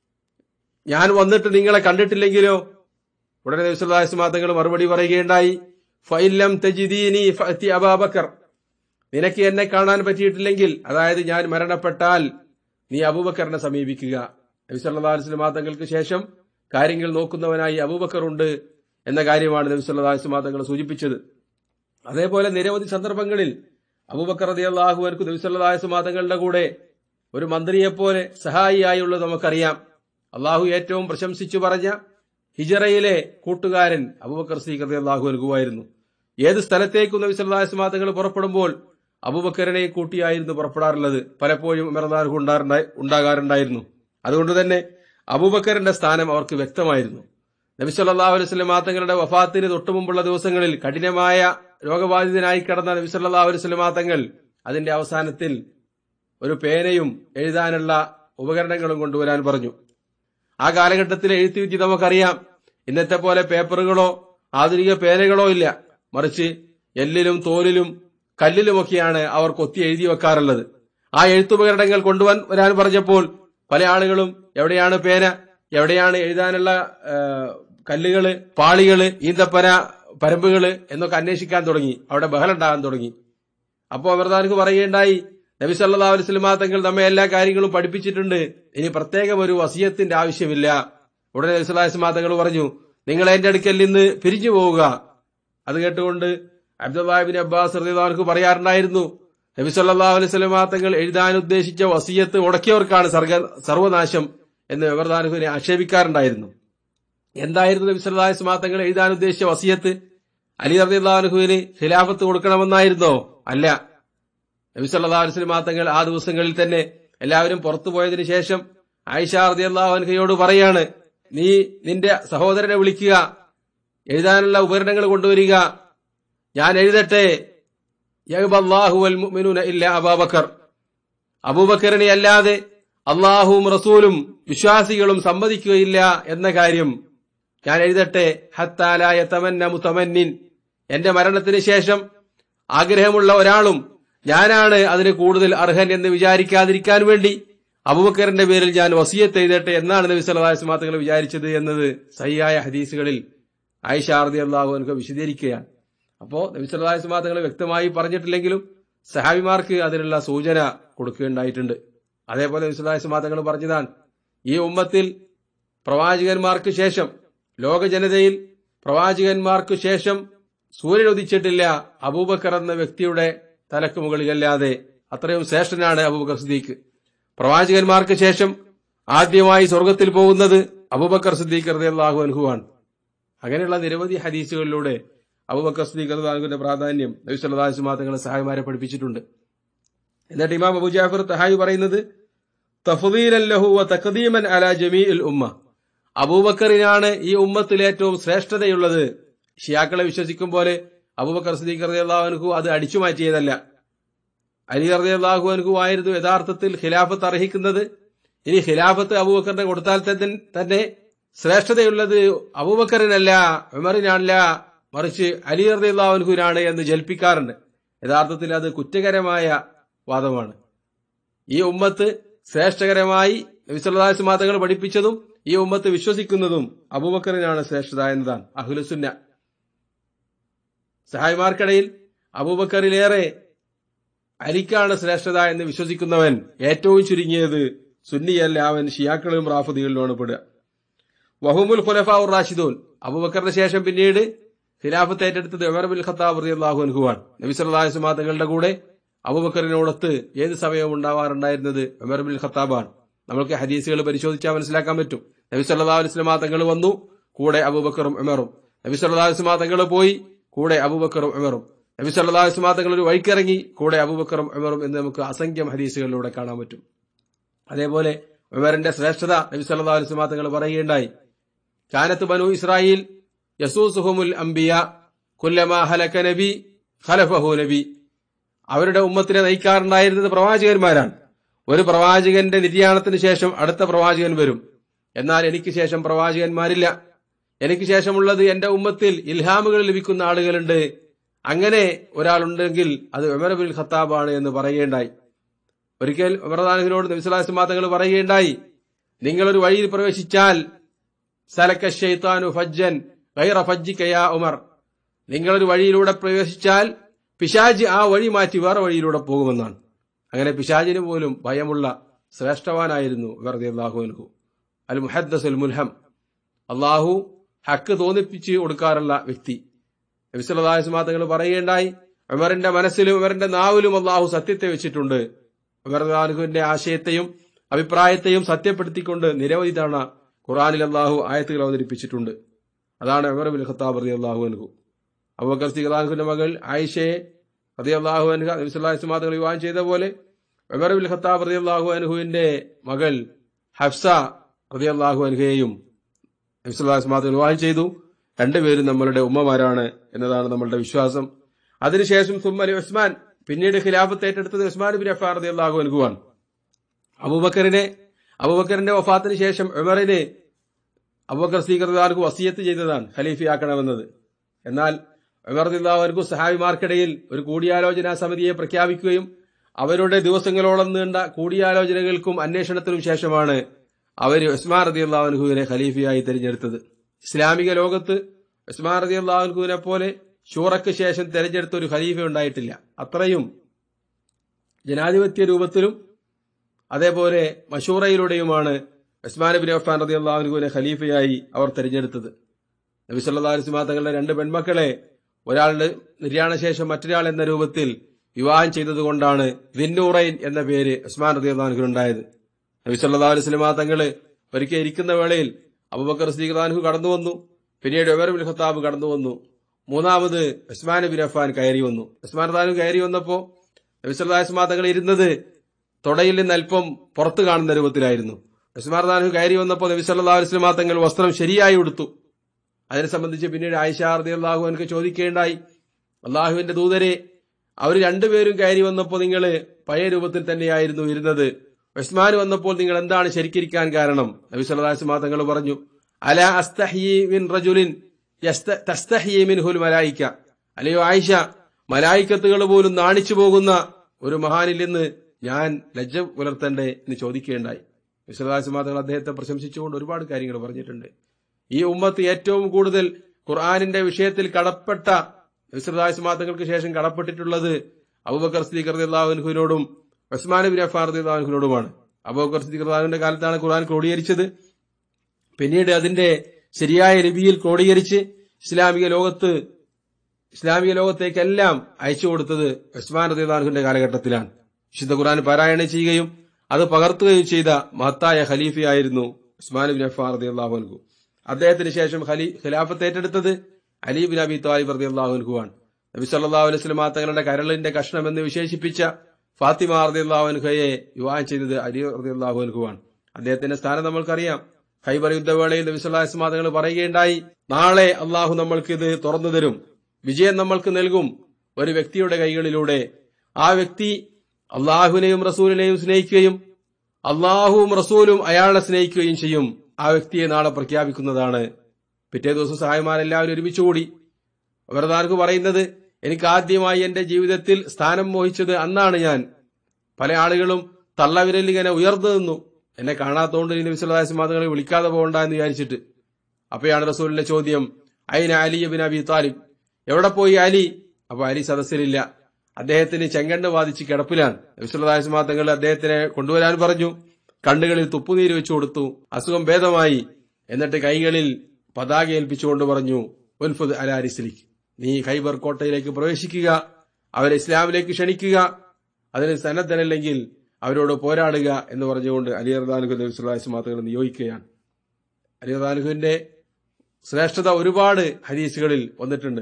[SPEAKER 1] ഞാൻ വന്നിട്ട് നിങ്ങളെ കണ്ടിട്ടില്ലെങ്കിലോ? ഉടനെ നബി സല്ലല്ലാഹു അലൈഹി വസല്ലം തങ്ങൾ മറുപടി പറയുകയുണ്ടായി, ഫഇല്ലം തജിദീനി ഫഅതി അബൂബക്കർ, നിനക്ക് എന്നെ കാണാൻ പറ്റിയിട്ടില്ലെങ്കിൽ, അതായത് ഞാൻ മരണപ്പെട്ടാൽ നീ അബൂബക്കറിനെ സമീപിക്കുക. നബി സല്ലല്ലാഹു അലൈഹി വസല്ലം തങ്ങൾക്ക് ശേഷം കാര്യങ്ങൾ നോക്കുന്നവനായി അബൂബക്കർ ഉണ്ട് എന്ന കാര്യമാണ് നബി സല്ലല്ലാഹു അലൈഹി വസല്ലം തങ്ങൾ സൂചിപ്പിച്ചത്. അതേപോലെ നിരവധി സന്ദർഭങ്ങളിൽ അബൂബക്കർ റളിയല്ലാഹു അൻഹു നബി സല്ലല്ലാഹു അലൈഹി വസല്ലം തങ്ങളുടെ കൂടെ ഒരു മന്ത്രിയെപ്പോലെ സഹായിയായുള്ളത് നമുക്കറിയാം. അള്ളാഹു ഏറ്റവും പ്രശംസിച്ചു പറഞ്ഞ ഹിജറയിലെ കൂട്ടുകാരൻ അബൂബക്കർ സിദ്ദീഖ് റളിയല്ലാഹു അൻഹു ആയിരുന്നു. ഏത് സ്ഥലത്തേക്കും നബി സല്ലല്ലാഹു അലൈഹി വസല്ലം തങ്ങൾ പുറപ്പെടുമ്പോൾ അബൂബക്കറിനെ കൂട്ടിയായിരുന്നു പുറപ്പെടാറുള്ളത്. പലപ്പോഴും ഉമർ റളിയല്ലാഹു അൻഹു ഉണ്ടാകാറുണ്ടായിരുന്നു. അതുകൊണ്ട് തന്നെ അബൂബക്കറിന്റെ സ്ഥാനം അവർക്ക് വ്യക്തമായിരുന്നു. നബി സല്ലല്ലാഹു അലൈഹി വസല്ലം തങ്ങളുടെ വഫാത്തിന് തൊട്ടുമുമ്പുള്ള ദിവസങ്ങളിൽ കഠിനമായ രോഗബാധിതനായി കിടന്ന നബി സല്ലല്ലാഹു അലൈഹി വസല്ലം തങ്ങൾ അതിന്റെ അവസാനത്തിൽ ഒരു പേനയും എഴുതാനുള്ള ഉപകരണങ്ങളും കൊണ്ടുവരാൻ പറഞ്ഞു. ആ കാലഘട്ടത്തിലെ എഴുത്തുവിദ്യ നമുക്കറിയാം. ഇന്നത്തെ പോലെ പേപ്പറുകളോ ആധുനിക പേനകളോ ഇല്ല. മറിച്ച് എല്ലിലും തോലിലും കല്ലിലുമൊക്കെയാണ് അവർ കൊത്തി എഴുതി വെക്കാറുള്ളത്. ആ എഴുത്തുപകരണങ്ങൾ കൊണ്ടുവൻ വരാൻ പറഞ്ഞപ്പോൾ പല ആളുകളും എവിടെയാണ് പേന, എവിടെയാണ് എഴുതാനുള്ള കല്ലുകള്, പാളികള്, ഈന്തപ്പന പരമ്പുകള് എന്നൊക്കെ അന്വേഷിക്കാൻ തുടങ്ങി. അവിടെ ബഹളുണ്ടാകാൻ തുടങ്ങി. അപ്പോ അമർദാനക്ക് പറയുകയുണ്ടായി, നബി സല്ലല്ലാഹു അലൈഹി വസല്ലം തങ്ങൾ നമ്മെ എല്ലാ കാര്യങ്ങളും പഠിപ്പിച്ചിട്ടുണ്ട്, ഇനി പ്രത്യേകം ഒരു വസിയത്തിന്റെ ആവശ്യമില്ല. ഉടനെ നബി സല്ലല്ലാഹു അലൈഹി വസല്ലം തങ്ങൾ പറഞ്ഞു, നിങ്ങൾ എന്റെ അടുക്കൽ നിന്ന് പിരിഞ്ഞു പോവുക. അത് കേട്ടുകൊണ്ട് അബ്ദുല്ലാഹ് ഇബ്നു അബ്ബാസ് റളിയല്ലാഹു അൻഹു പറയാറുണ്ടായിരുന്നു, നബി സല്ലല്ലാഹു അലൈഹി വസല്ലം തങ്ങൾ എഴുതാൻ ഉദ്ദേശിച്ച വസിയത്ത് മുടക്കിയവർക്കാണ് സർവനാശം എന്ന് ഉമർ റളിയല്ലാഹുവിനെ ആക്ഷേപിക്കാറുണ്ടായിരുന്നു. എന്തായിരുന്നു നബി സല്ലല്ലാഹു അലൈഹി വസല്ലം തങ്ങൾ എഴുതാൻ ഉദ്ദേശിച്ച വസിയത്ത്? അലി റളിയല്ലാഹുവിന് ഖിലാഫത്ത് കൊടുക്കണമെന്നായിരുന്നോ? അല്ല. നബി സല്ലല്ലാഹു അലൈഹി വസല്ലം തങ്ങൾ ആ ദിവസങ്ങളിൽ തന്നെ എല്ലാവരും പുറത്തു പോയതിനു ശേഷം ആയിഷ റളിയല്ലാഹു അൻഹയോട് പറയാണ്, നീ നിന്റെ സഹോദരനെ വിളിക്കുക, എഴുതാനുള്ള ഉപകരണങ്ങൾ കൊണ്ടുവരിക, ഞാൻ എഴുതട്ടെ. യഅബല്ലാഹു വൽ മുഅ്മിനൂന ഇല്ലാ അബൂബക്കർ, അബൂബക്കറിനെ അല്ലാതെ അള്ളാഹുവും റസൂലും വിശ്വാസികളും സമ്മതിക്കുകയില്ല എന്ന കാര്യം ഞാൻ എഴുതട്ടെ. ഹത്താ ലാ യതമന്ന മുതമന്നിൻ, എന്റെ മരണത്തിന് ശേഷം ആഗ്രഹമുള്ള ഒരാളും ഞാനാണ് അതിന് കൂടുതൽ അർഹൻ എന്ന് വിചാരിക്കാതിരിക്കാൻ വേണ്ടി അബൂബക്കറിന്റെ പേരിൽ ഞാൻ വസിയത്ത് എഴുതട്ടെ എന്നാണ് നബി സല്ലല്ലാഹു അലൈഹി വസല്ലം തങ്ങൾ വിചാരിച്ചത് എന്നത് സഹിഹായ ഹദീസുകളിൽ ആയിഷ റളിയല്ലാഹു അൻഹ വിശദീകരിക്കുകയാണ്. അപ്പോ നബി സല്ലല്ലാഹു അലൈഹി വസല്ലം തങ്ങൾ വ്യക്തമായി പറഞ്ഞിട്ടില്ലെങ്കിലും സഹാബിമാർക്ക് അതിനുള്ള സൂചന കൊടുക്കുകയുണ്ടായിട്ടുണ്ട്. അതേപോലെ നബി സല്ലല്ലാഹു അലൈഹി വസല്ലം തങ്ങൾ പറഞ്ഞതാണ്, ഈ ഉമ്മത്തിൽ പ്രവാചകന്മാർക്ക് ശേഷം, ലോക ജനതയിൽ പ്രവാചകന്മാർക്ക് ശേഷം സൂര്യൻ ഉദിച്ചിട്ടില്ല അബൂബക്കർ എന്ന വ്യക്തിയുടെ തലക്ക് മുകളിലല്ലാതെ. അത്രയും ശ്രേഷ്ഠനാണ് അബൂബക്കർ സിദ്ദീഖ്. പ്രവാചകന്മാർക്ക് ശേഷം ആദ്യമായി സ്വർഗത്തിൽ പോകുന്നത് അബൂബക്കർ സിദ്ദീഖ് റളിയല്ലാഹു അൻഹു ആണ്. അങ്ങനെയുള്ള നിരവധി ഹദീസുകളിലൂടെ അബൂബക്കർ സിദ്ദീഖ് റളിയല്ലാഹു അൻഹുവിന്റെ പ്രാധാന്യം നബി സല്ലല്ലാഹു അലൈഹി വസല്ലം തങ്ങൾ സഹായിമാരെ പഠിപ്പിച്ചിട്ടുണ്ട്. എന്നിട്ട് ഇമാം അബൂ ജഅഫർ തഹായി പറയുന്നത്, തഫ്ദീലൻ ലഹു വ തഖദീമൻ അലാ ജമീഇൽ ഉമ്മ, അബൂബക്കറിനാണ് ഈ ഉമ്മത്തിൽ ഏറ്റവും ശ്രേഷ്ഠതയുള്ളത്. ഷിയാക്കളെ വിശ്വസിക്കും പോലെ അബൂബക്കർ സിദ്ദീഖ് റളിയല്ലാഹു അൻഹു അത് അടിച്ചു മാറ്റിയതല്ല. അലി റളിയല്ലാഹു അൻഹു ആയിരുന്നു യഥാർത്ഥത്തിൽ ഖിലാഫത്ത് അർഹിക്കുന്നത്. ഇനി ഖിലാഫത്ത് അബൂബക്കറിനെ കൊടുത്താൽ തന്നെ ശ്രേഷ്ഠതയുള്ളത് അബൂബക്കറിനല്ല, ഉമറിനല്ല, മറിച്ച് അലി റളിയല്ലാഹു അൻഹുവിനാണ് എന്ന് ജൽപ്പിക്കാറുണ്ട്. യഥാർത്ഥത്തിൽ അത് കുറ്റകരമായ വാദമാണ്. ഈ ഉമ്മത്ത് ശ്രേഷ്ഠകരമായി നബി സല്ലല്ലാഹു അലൈഹി വസല്ലം തങ്ങൾ പഠിപ്പിച്ചതും ഈ ഉമ്മത്ത് വിശ്വസിക്കുന്നതും അബൂബക്കറിനാണ് ശ്രേഷ്ഠത എന്നതാണ് അഹ്ലുസുന്ന. സഹായിമാർക്കിടയിൽ അബൂബക്കറിലേറെ അലിക്കാണ് ശ്രേഷ്ഠത എന്ന് വിശ്വസിക്കുന്നവൻ ഏറ്റവും ചുരുങ്ങിയത് സുന്നിയല്ല, അവൻ ഷിയാക്കളും റാഫിദികളിലുമാണ് പെടുക. വഹുമുൽ ഖുലഫാഉർ റാഷിദൂൻ, അബൂബക്കറിന് ശേഷം പിന്നീട് ഖിലാഫത്ത് ഏറ്റെടുത്തത് ഉമർ ബിൻ ഖത്താബ് റളിയല്ലാഹു അൻഹുവാണ്. നബി സല്ലല്ലാഹു അലൈഹി വസല്ലം തങ്ങളുടെ കൂടെ അബൂബക്കറിനോടൊത്ത് ഏത് സമയവും ഉണ്ടാവാറുണ്ടായിരുന്നത് ഉമർ ബിൻ ഖത്താബാണ്. നമുക്ക് ഹദീസുകൾ പരിശോധിച്ചാൽ മനസ്സിലാക്കാൻ പറ്റും. നബി സല്ലല്ലാഹു അലൈഹി വസല്ലം തങ്ങൾ വന്നു, കൂടെ അബൂബക്കറും ഉമറും. നബി സല്ലല്ലാഹു അലൈഹി വസല്ലം തങ്ങൾ പോയി, കൂടെ അബൂബക്കറും ഉമറും. നബി സല്ലല്ലാഹു അലൈഹി വസല്ലം തങ്ങൾ ഒരു വഴിക്കിറങ്ങി, കൂടെ അബൂബക്കറും ഉമറും എന്ന് നമുക്ക് അസംഖ്യം ഹദീസുകളിലൂടെ കാണാൻ പറ്റും. അതേപോലെ ഉമറിന്റെ ശ്രേഷ്ഠത നബി സല്ലല്ലാഹു അലൈഹി വസല്ലം തങ്ങൾ പറയുകയുണ്ടായി, കാനത്ത് ബനു ഇസ്രായീൽ യസൂസുഹുമുൽ അംബിയ കുല്ലമാ ഹലക നബി ഖലഫഹു നബി, അവരുടെ ഉമ്മത്തിനെ നയിക്കാറുണ്ടായിരുന്നത് പ്രവാചകന്മാരാണ്. ഒരു പ്രവാചകന്റെ നിര്യാണത്തിന് ശേഷം അടുത്ത പ്രവാചകൻ വരും, എന്നാൽ എനിക്ക് ശേഷം പ്രവാചകന്മാരില്ല. എനിക്ക് ശേഷമുള്ളത് എന്റെ ഉമ്മത്തിൽ ഇൽഹാമുകൾ ലഭിക്കുന്ന ആളുകളുണ്ട്. അങ്ങനെ ഒരാളുണ്ടെങ്കിൽ അത് ഉമർ ബിൻ ഖത്താബാണ് എന്ന് പറയുകയുണ്ടായി. ഒരിക്കൽ ഉമർ റളിയല്ലാഹു നബി സല്ലല്ലാഹു അലൈഹി വസല്ലം തങ്ങൾ പറയുകയുണ്ടായി, നിങ്ങളൊരു വഴിയിൽ പ്രവേശിച്ചാൽ സലക ശൈത്താനു ഫജ്ജൻ ഗൈറ ഫജ്ജിക യാ ഉമർ, നിങ്ങളൊരു വഴിയിലൂടെ പ്രവേശിച്ചാൽ പിശാച് ആ വഴി മാറ്റി വേറെ വഴിയിലൂടെ പോകുമെന്നാണ്. അങ്ങനെ പിശാചിന് പോലും ഭയമുള്ള ശ്രേഷ്ഠവാനായിരുന്നു ഉമർ റളിയല്ലാഹു അൻഹു. അൽ മുഹദ്ദസുൽ മുൽഹം, അള്ളാഹു ഹക്ക് തോന്നിപ്പിച്ച് കൊടുക്കാറുള്ള വ്യക്തി. നബി സല്ലല്ലാഹു അലൈഹി വസല്ലം തങ്ങൾ പറയുകയുണ്ടായി, ഉമറിന്റെ മനസ്സിലും ഉമറിന്റെ നാവിലും അള്ളാഹു സത്യത്തെ വെച്ചിട്ടുണ്ട്. ഉമർ റളിയല്ലാഹുവിന്റെ ആശയത്തെയും അഭിപ്രായത്തെയും സത്യപ്പെടുത്തിക്കൊണ്ട് നിരവധി തവണ ഖുർആനിൽ അള്ളാഹു ആയത്തുകൾ അവതരിപ്പിച്ചിട്ടുണ്ട്. അതാണ് ഉമർ ബിൻ ഖത്താബ് റളിയല്ലാഹു അൻഹു. അബൂബക്കർ സിദ്ദീഖ് റളിയല്ലാഹുവിന്റെ മകൾ ആയിഷയെ റളിയല്ലാഹു അൻഹ നബി സല്ലല്ലാഹു അലൈഹി വസല്ലം തങ്ങൾ വിവാഹം ചെയ്ത പോലെ ഉമർ ബിൻ ഖത്താബ് റളിയല്ലാഹു അൻഹുവിന്റെ മകൾ ഹഫ്സ റളിയല്ലാഹു അൻഹയെയും നബി സല്ലല്ലാഹു അലൈഹി വസല്ലം തങ്ങൾ വിവാഹം ചെയ്തു. രണ്ടുപേരും നമ്മളുടെ ഉമ്മമാരാണ് എന്നതാണ് നമ്മളുടെ വിശ്വാസം. അതിനുശേഷം സുമ്മലി ഉസ്മാൻ, പിന്നീട് ഖിലാഫത്ത് ഏറ്റെടുത്തത് ഉസ്മാൻ ബിൻ അഫ്ഫാൻ റളിയല്ലാഹു അൻഹു ആണ്. അബൂബക്കറിനെ അബൂബക്കറിന്റെ വഫാത്തിന് ശേഷം ഉമറിനെ അബൂബക്കർ സിദ്ദീഖ് റളിയല്ലാഹു അൻഹു വസിയത്ത് ചെയ്തതാണ് ഖലീഫയാക്കണമെന്നത്. എന്നാൽ ഉമർ റളിയല്ലാഹു അൻഹു സഹാബിമാർക്കിടയിൽ ഒരു കൂടിയാലോചനാ സമിതിയെ പ്രഖ്യാപിക്കുകയും അവരുടെ ദിവസങ്ങളോളം നീണ്ട കൂടിയാലോചനകൾക്കും അന്വേഷണത്തിനും ശേഷമാണ് അവർ ഉസ്മാൻ റളിയല്ലാഹു അൻഹുവിനെ ഖലീഫയായി തെരഞ്ഞെടുത്തത്. ഇസ്ലാമിക ലോകത്ത് ഉസ്മാൻ റളിയല്ലാഹു അൻഹുവിനെ പോലെ ഷൂറയ്ക്ക് ശേഷം തെരഞ്ഞെടുത്ത ഒരു ഖലീഫ ഉണ്ടായിട്ടില്ല. അത്രയും ജനാധിപത്യ രൂപത്തിലും അതേപോലെ മഷൂറയിലൂടെയുമാണ് ഉസ്മാൻ ബിൻ അഫ്ഫാൻ റളിയല്ലാഹു അൻഹുവിനെ ഖലീഫയായി അവർ തെരഞ്ഞെടുത്തത്. നബി സല്ലല്ലാഹു അലൈഹി വസല്ലം തങ്ങളുടെ രണ്ട് പെൺമക്കളെ ഒരാളുടെ നിര്യാണശേഷം മറ്റൊരാൾ എന്ന രൂപത്തിൽ വിവാഹം ചെയ്തതുകൊണ്ടാണ് ദിന്നൂറൈൻ എന്ന പേര് ഉസ്മാൻ റളിയല്ലാഹു അൻഹുവിനുണ്ടായത്. നബി സല്ലല്ലാഹു അലൈഹി വസല്ലം തങ്ങൾ ഒരിക്കൽ ഇരിക്കുന്ന വേളയിൽ അബൂബക്കർ സിദ്ദീഖ് റളിയല്ലാഹു കടന്നു വന്നു. പിന്നീട് ഉമർ ഇബ്നു ഖത്താബ് കടന്നു വന്നു. മൂന്നാമത് ഉസ്മാൻ ബിൻ അഫ്ഫാൻ കയറി വന്നു. ഉസ്മാൻ റളിയല്ലാഹു കയറി വന്നപ്പോ നബി സല്ലല്ലാഹു അലൈഹി വസല്ലം തങ്ങൾ ഇരുന്നത് തൊടയിൽ നിന്ന് അല്പം പുറത്തു കാണുന്ന രൂപത്തിലായിരുന്നു. ഉസ്മാൻ റളിയല്ലാഹു കയറി വന്നപ്പോൾ നബി സല്ലല്ലാഹു അലൈഹി വസല്ലം തങ്ങൾ വസ്ത്രം ശരിയായി ഉടുത്തു. അതിനെ സംബന്ധിച്ച് പിന്നീട് ആയിഷ റളിയല്ലാഹു അൻഹ ചോദിക്കേണ്ടായി, അള്ളാഹുവിന്റെ ദൂതരെ, അവർ രണ്ടുപേരും കയറി വന്നപ്പോൾ നിങ്ങൾ പഴയ രൂപത്തിൽ തന്നെയായിരുന്നു ഇരുന്നത്, ഉസ്മാൻ വന്നപ്പോൾ നിങ്ങൾ എന്താണ് ശരിക്കിരിക്കാൻ കാരണം? നബി സല്ലല്ലാഹു അലൈഹി വസല്ലം തങ്ങൾ പറഞ്ഞു, അലാ അസ്തഹ്യി മിൻ റജുലിൻ തസ്തഹ്യി മിൻഹുൽ മലായിക. അല്ലയോ ആയിഷ, മലായിക്കത്തുകൾ പോലും നാണിച്ചു പോകുന്ന ഒരു മഹാനിൽ നിന്ന് ഞാൻ ലജ്ജ പുലർത്തണ്ടേ എന്ന് ചോദിക്കുകയുണ്ടായി. നബി സല്ലല്ലാഹു അലൈഹി വസല്ലം തങ്ങൾ അദ്ദേഹത്തെ പ്രശംസിച്ചുകൊണ്ട് ഒരുപാട് കാര്യങ്ങൾ പറഞ്ഞിട്ടുണ്ട്. ഈ ഉമ്മത്ത് ഏറ്റവും കൂടുതൽ ഖുർആനിന്റെ വിഷയത്തിൽ കടപ്പെട്ട നബി സല്ലല്ലാഹു അലൈഹി വസല്ലം തങ്ങൾക്ക് ശേഷം കടപ്പെട്ടിട്ടുള്ളത് അബൂബക്കർ സിദ്ദീഖ് റളിയല്ലാഹു അൻഹുവിനോടും ഉസ്മാൻ ബിൻ അഫ്ഫാൻ റളിയല്ലാഹു അൻഹുവിനോടുമാണ്. അബൂബക്കർ സിദ്ദീഖ് റളിയല്ലാഹു അൻഹുവിന്റെ കാലത്താണ് ഖുർആൻ ക്രോഡീകരിച്ചത്. പിന്നീട് അതിന്റെ ശരിയായ ലിപിയിൽ ക്രോഡീകരിച്ച് ഇസ്ലാമിക ലോകത്ത് ഇസ്ലാമിക ലോകത്തേക്കെല്ലാം അയച്ചു കൊടുത്തത് ഉസ്മാൻ റളിയല്ലാഹു അൻഹുവിന്റെ കാലഘട്ടത്തിലാണ്. വിശുദ്ധ ഖുർആൻ പാരായണം ചെയ്യുകയും അത് പകർത്തുകയും ചെയ്ത മഹത്തായ ഖലീഫയായിരുന്നു ഉസ്മാൻ ബിൻ അഫ്ഫാൻ റളിയല്ലാഹു അൻഹു. അദ്ദേഹത്തിന് ശേഷം ഖിലാഫത്ത് ഏറ്റെടുത്തത് അലി ബിൻ അബി ത്വാലിബ് റളിയല്ലാഹു അൻഹുവാണ്. നബി സല്ലല്ലാഹു അലൈഹി വസല്ലം തങ്ങളുടെ കരളിന്റെ കഷ്ണം എന്ന് വിശേഷിപ്പിച്ച ഫാത്തിമ റളിയല്ലാഹു അൻഹയെ വിവാഹം ചെയ്തത് അലി റളിയല്ലാഹു അൻഹുവാണ്. അദ്ദേഹത്തിന്റെ സ്ഥാനം നമ്മൾക്കറിയാം. ഖൈബർ യുദ്ധവേളയിൽ നബി സല്ലല്ലാഹു അലൈഹി വസല്ലം തങ്ങൾ പറയുകയുണ്ടായി, നാളെ അള്ളാഹു നമ്മൾക്ക് ഇത് തുറന്നു തരും, വിജയം നമ്മൾക്ക് നൽകും ഒരു വ്യക്തിയുടെ കൈകളിലൂടെ. ആ വ്യക്തി അള്ളാഹുവിനെയും റസൂലിനെയും സ്നേഹിക്കുകയും അള്ളാഹുവും റസൂലും അയാളെ സ്നേഹിക്കുകയും ചെയ്യും. ആ വ്യക്തിയെ നാളെ പ്രഖ്യാപിക്കുന്നതാണ്. പിറ്റേ ദിവസം സഹായമാരെല്ലാവരും ഒരുമിച്ചുകൂടി. അവരതാർക്ക് പറയുന്നത്, എനിക്ക് ആദ്യമായി എന്റെ ജീവിതത്തിൽ സ്ഥാനം മോഹിച്ചത് അന്നാണ്. ഞാൻ പല ആളുകളും തള്ളവിരൽ ഇങ്ങനെ ഉയർന്നു നിന്നു, എന്നെ കാണാത്തോണ്ട് നബി സല്ലല്ലാഹു അലൈഹി വസല്ലം തങ്ങളെ വിളിക്കാതെ പോകണ്ട എന്ന് വിചാരിച്ചിട്ട്. അപ്പോഴാണ് റസൂലിന്റെ ചോദ്യം, അയിന അലി ബിൻ അബി താലിബ്, എവിടെ പോയി അലി? അപ്പൊ അലി സദസ്സിലില്ല, അദ്ദേഹത്തിന് ചെങ്കണ്ണ് ബാധിച്ച് കിടപ്പിലാണ്. നബി സല്ലല്ലാഹു അലൈഹി വസല്ലം തങ്ങൾ അദ്ദേഹത്തിനെ കൊണ്ടുവരാൻ പറഞ്ഞു. കണ്ണുകളിൽ തുപ്പുനീര് വെച്ചു കൊടുത്തു. അസുഖം ഭേദമായി. എന്നിട്ട് കൈകളിൽ പതാക ഏൽപ്പിച്ചുകൊണ്ട് പറഞ്ഞു, ഉൽഫുദ് അലാ റിസ്ലിക്, നീ ഖൈബർ കോട്ടയിലേക്ക് പ്രവേശിക്കുക, അവരെ ഇസ്ലാമിലേക്ക് ക്ഷണിക്കുക, അതിന് സന്നദ്ധനല്ലെങ്കിൽ അവരോട് പോരാടുക എന്ന് പറഞ്ഞുകൊണ്ട് അലി റളിയല്ലാഹു അൻഹു നബി സല്ലല്ലാഹു അലൈഹി വസല്ലം തങ്ങളെ നിയോഗിക്കുകയാണ്. അലി റളിയല്ലാഹു അൻഹുവിന്റെ ശ്രേഷ്ഠത ഒരുപാട് ഹദീസുകളിൽ വന്നിട്ടുണ്ട്.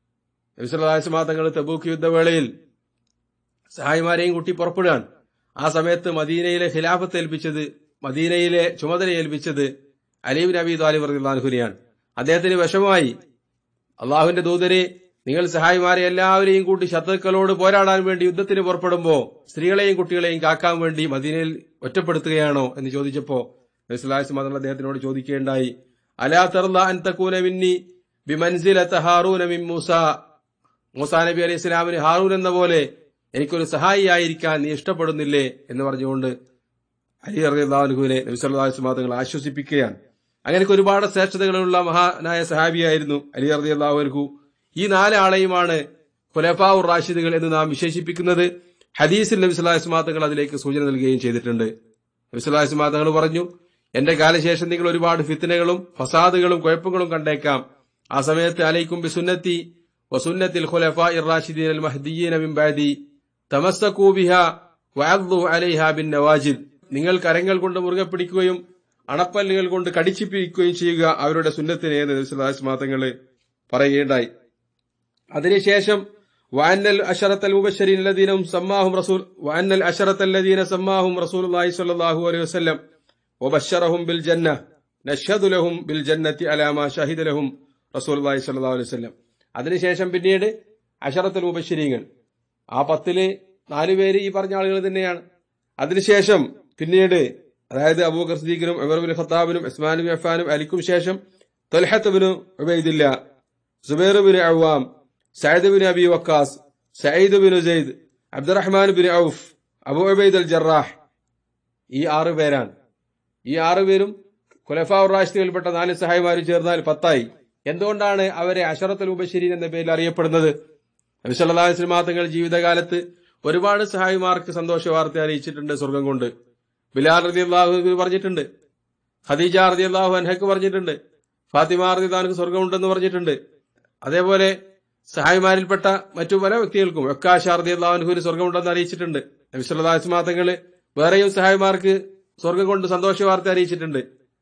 [SPEAKER 1] നബി സല്ലല്ലാഹു അലൈഹി വസല്ലം തങ്ങൾ തബൂക്ക് യുദ്ധവേളയിൽ സഹായിമാരെയും കൂട്ടി പുറപ്പെടുകയാണ്. ആ സമയത്ത് മദീനയിലെ ഖിലാഫത്ത് ഏൽപ്പിച്ചത്, മദീനയിലെ ചുമതല ഏൽപ്പിച്ചത് അലി ബിൻ അബി ത്വാലിബ് റളിയല്ലാഹു അൻഹുവിനെയാണ്. അദ്ദേഹത്തിന് വിഷമമായി. അള്ളാഹുവിന്റെ ദൂതരെ, നിങ്ങൾ സഹായിമാരെ എല്ലാവരെയും കൂട്ടി ശത്രുക്കളോട് പോരാടാൻ വേണ്ടി യുദ്ധത്തിന് പുറപ്പെടുമ്പോ സ്ത്രീകളെയും കുട്ടികളെയും കാക്കാൻ വേണ്ടി മദീനയിൽ ഒറ്റപ്പെടുത്തുകയാണോ എന്ന് ചോദിച്ചപ്പോ നബി സല്ലല്ലാഹു അലൈഹി വസല്ലം അദ്ദേഹത്തിനോട് ചോദിക്കുകയുണ്ടായി, അലാ തർള അൻ തകൂന മിന്നി ബിമൻസിലത ഹാറൂന മിൻ മൂസ, മൂസാ നബി അലൈഹി സ്വലാമിന് ഹാറൂൻ എന്ന പോലെ എനിക്കൊരു സഹായിയായിരിക്കാൻ നീ ഇഷ്ടപ്പെടുന്നില്ലേ എന്ന് പറഞ്ഞുകൊണ്ട് അലി റളിയല്ലാഹു അൻഹുവിനെ നബി സല്ലല്ലാഹു അലൈഹി വസല്ലം തങ്ങൾ ആശ്വസിപ്പിക്കുകയാണ്. അങ്ങനെ ഒരുപാട് ശ്രേഷ്ഠതകളുള്ള മഹാനായ സഹാബിയായിരുന്നു അലി റളിയല്ലാഹു അൻഹു. ഈ നാലാളെയുമാണ് ഖുലഫാഉർ റാഷിദുകൾ എന്ന് നാം വിശേഷിപ്പിക്കുന്നത്. ഹദീസിൽ നബി സല്ലല്ലാഹു അലൈഹി വസല്ലം തങ്ങൾ അതിലേക്ക് സൂചന നൽകുകയും ചെയ്തിട്ടുണ്ട്. നബി സല്ലല്ലാഹു അലൈഹി വസല്ലം തങ്ങൾ പറഞ്ഞു, എന്റെ കാലശേഷം നിങ്ങൾ ഒരുപാട് ഫിത്നകളും ഫസാദുകളും കുഴപ്പങ്ങളും കണ്ടേക്കാം. ആ സമയത്ത് അലൈക്കും ബിസുന്നത്തി വസുന്നത്തിൽ ഖുലഫാഇർ റാഷിദീൻ അൽ മഹ്ദിയീന മിൻ ബഅദി തമസ്സകൂ ബിഹാ വഅദ്ദു അലൈഹാ ബിൻ നവാജിദ്, നിങ്ങൾ കരങ്ങൾ കൊണ്ട് മുറുകെ പിടിക്കുകയും അണപ്പല്ലുകൾ കൊണ്ട് കടിച്ചിപ്പിക്കുകയും ചെയ്യുക അവരുടെ സുന്നത്തിനെ നബി സല്ലല്ലാഹു അലൈഹി വസല്ലം തങ്ങൾ പറയുകയുണ്ടായി. അതിനുശേഷം വഅന്നൽ അശറത്തൽ മുബശ്ശരീന അല്ലദീന സമ്മാഹും റസൂൽ വഅന്നൽ അശറത്തൽ ലദീന സമ്മാഹും റസൂലുള്ളാഹി സ്വല്ലല്ലാഹു അലൈഹി വസല്ലം വബശ്ശറഹും ബിൽ ജന്ന നഷ്ഹദു ലഹും ബിൽ ജന്നത്തി അലാ മാ ഷഹിദ ലഹും റസൂലുള്ളാഹി സ്വല്ലല്ലാഹു അലൈഹി വസല്ലം. അതിനുശേഷം പിന്നീട് അശറത്തുൽ മുബശ്ശരീങ്ങൾ, ആ പത്തില് നാലുപേര് ഈ പറഞ്ഞ ആളുകൾ തന്നെയാണ്. അതിനുശേഷം പിന്നീട് അതായത് അബൂബക്കർ സിദ്ദീഖിനും ഉമർ ബിൻ ഖത്താബിനും ഉസ്മാൻ ബിൻ അഫ്ഫാനും അലിക്കും ശേഷം Talhath bin Ubaidulla, Zubair bin Awwam, Saad bin Abi Waqqas, Saeed bin Zaid, Abdurrahman bin Auf, Abu Ubaid al Jarrah, ഈ ആറു പേരാണ്. ഈ ആറുപേരും ഖുലഫാഉർ റാഷിദുകളിൽപ്പെട്ട നാല് സഹായിമാരും ചേർന്നാൽ പത്തായി. എന്തുകൊണ്ടാണ് അവരെ അശറത്തുൽ മുബശ്ശരീൻ എന്ന പേരിൽ അറിയപ്പെടുന്നത്? നബി സല്ലല്ലാഹു അലൈഹി വസല്ലം തങ്ങൾ ജീവിതകാലത്ത് ഒരുപാട് സഹായിമാർക്ക് സന്തോഷ വാർത്ത അറിയിച്ചിട്ടുണ്ട് സ്വർഗം കൊണ്ട്. ബിലാൽ റളിയല്ലാഹു അൻഹു പറഞ്ഞിട്ടുണ്ട്, ഖദീജ റളിയല്ലാഹു അൻഹയ്ക്ക് പറഞ്ഞിട്ടുണ്ട്, ഫാത്തിമ റളിയല്ലാഹു അൻഹ സ്വർഗമുണ്ടെന്ന് പറഞ്ഞിട്ടുണ്ട്. അതേപോലെ സഹായിമാരിൽപ്പെട്ട മറ്റു പല വ്യക്തികൾക്കും ഒക്കാശ റളിയല്ലാഹു അൻഹുവിന് സ്വർഗമുണ്ടെന്ന് അറിയിച്ചിട്ടുണ്ട്. നബി സല്ലല്ലാഹു അലൈഹി വസല്ലം തങ്ങൾ വേറെയും സഹായിമാർക്ക് സ്വർഗം കൊണ്ട് സന്തോഷ വാർത്ത അറിയിച്ചിട്ടുണ്ട്.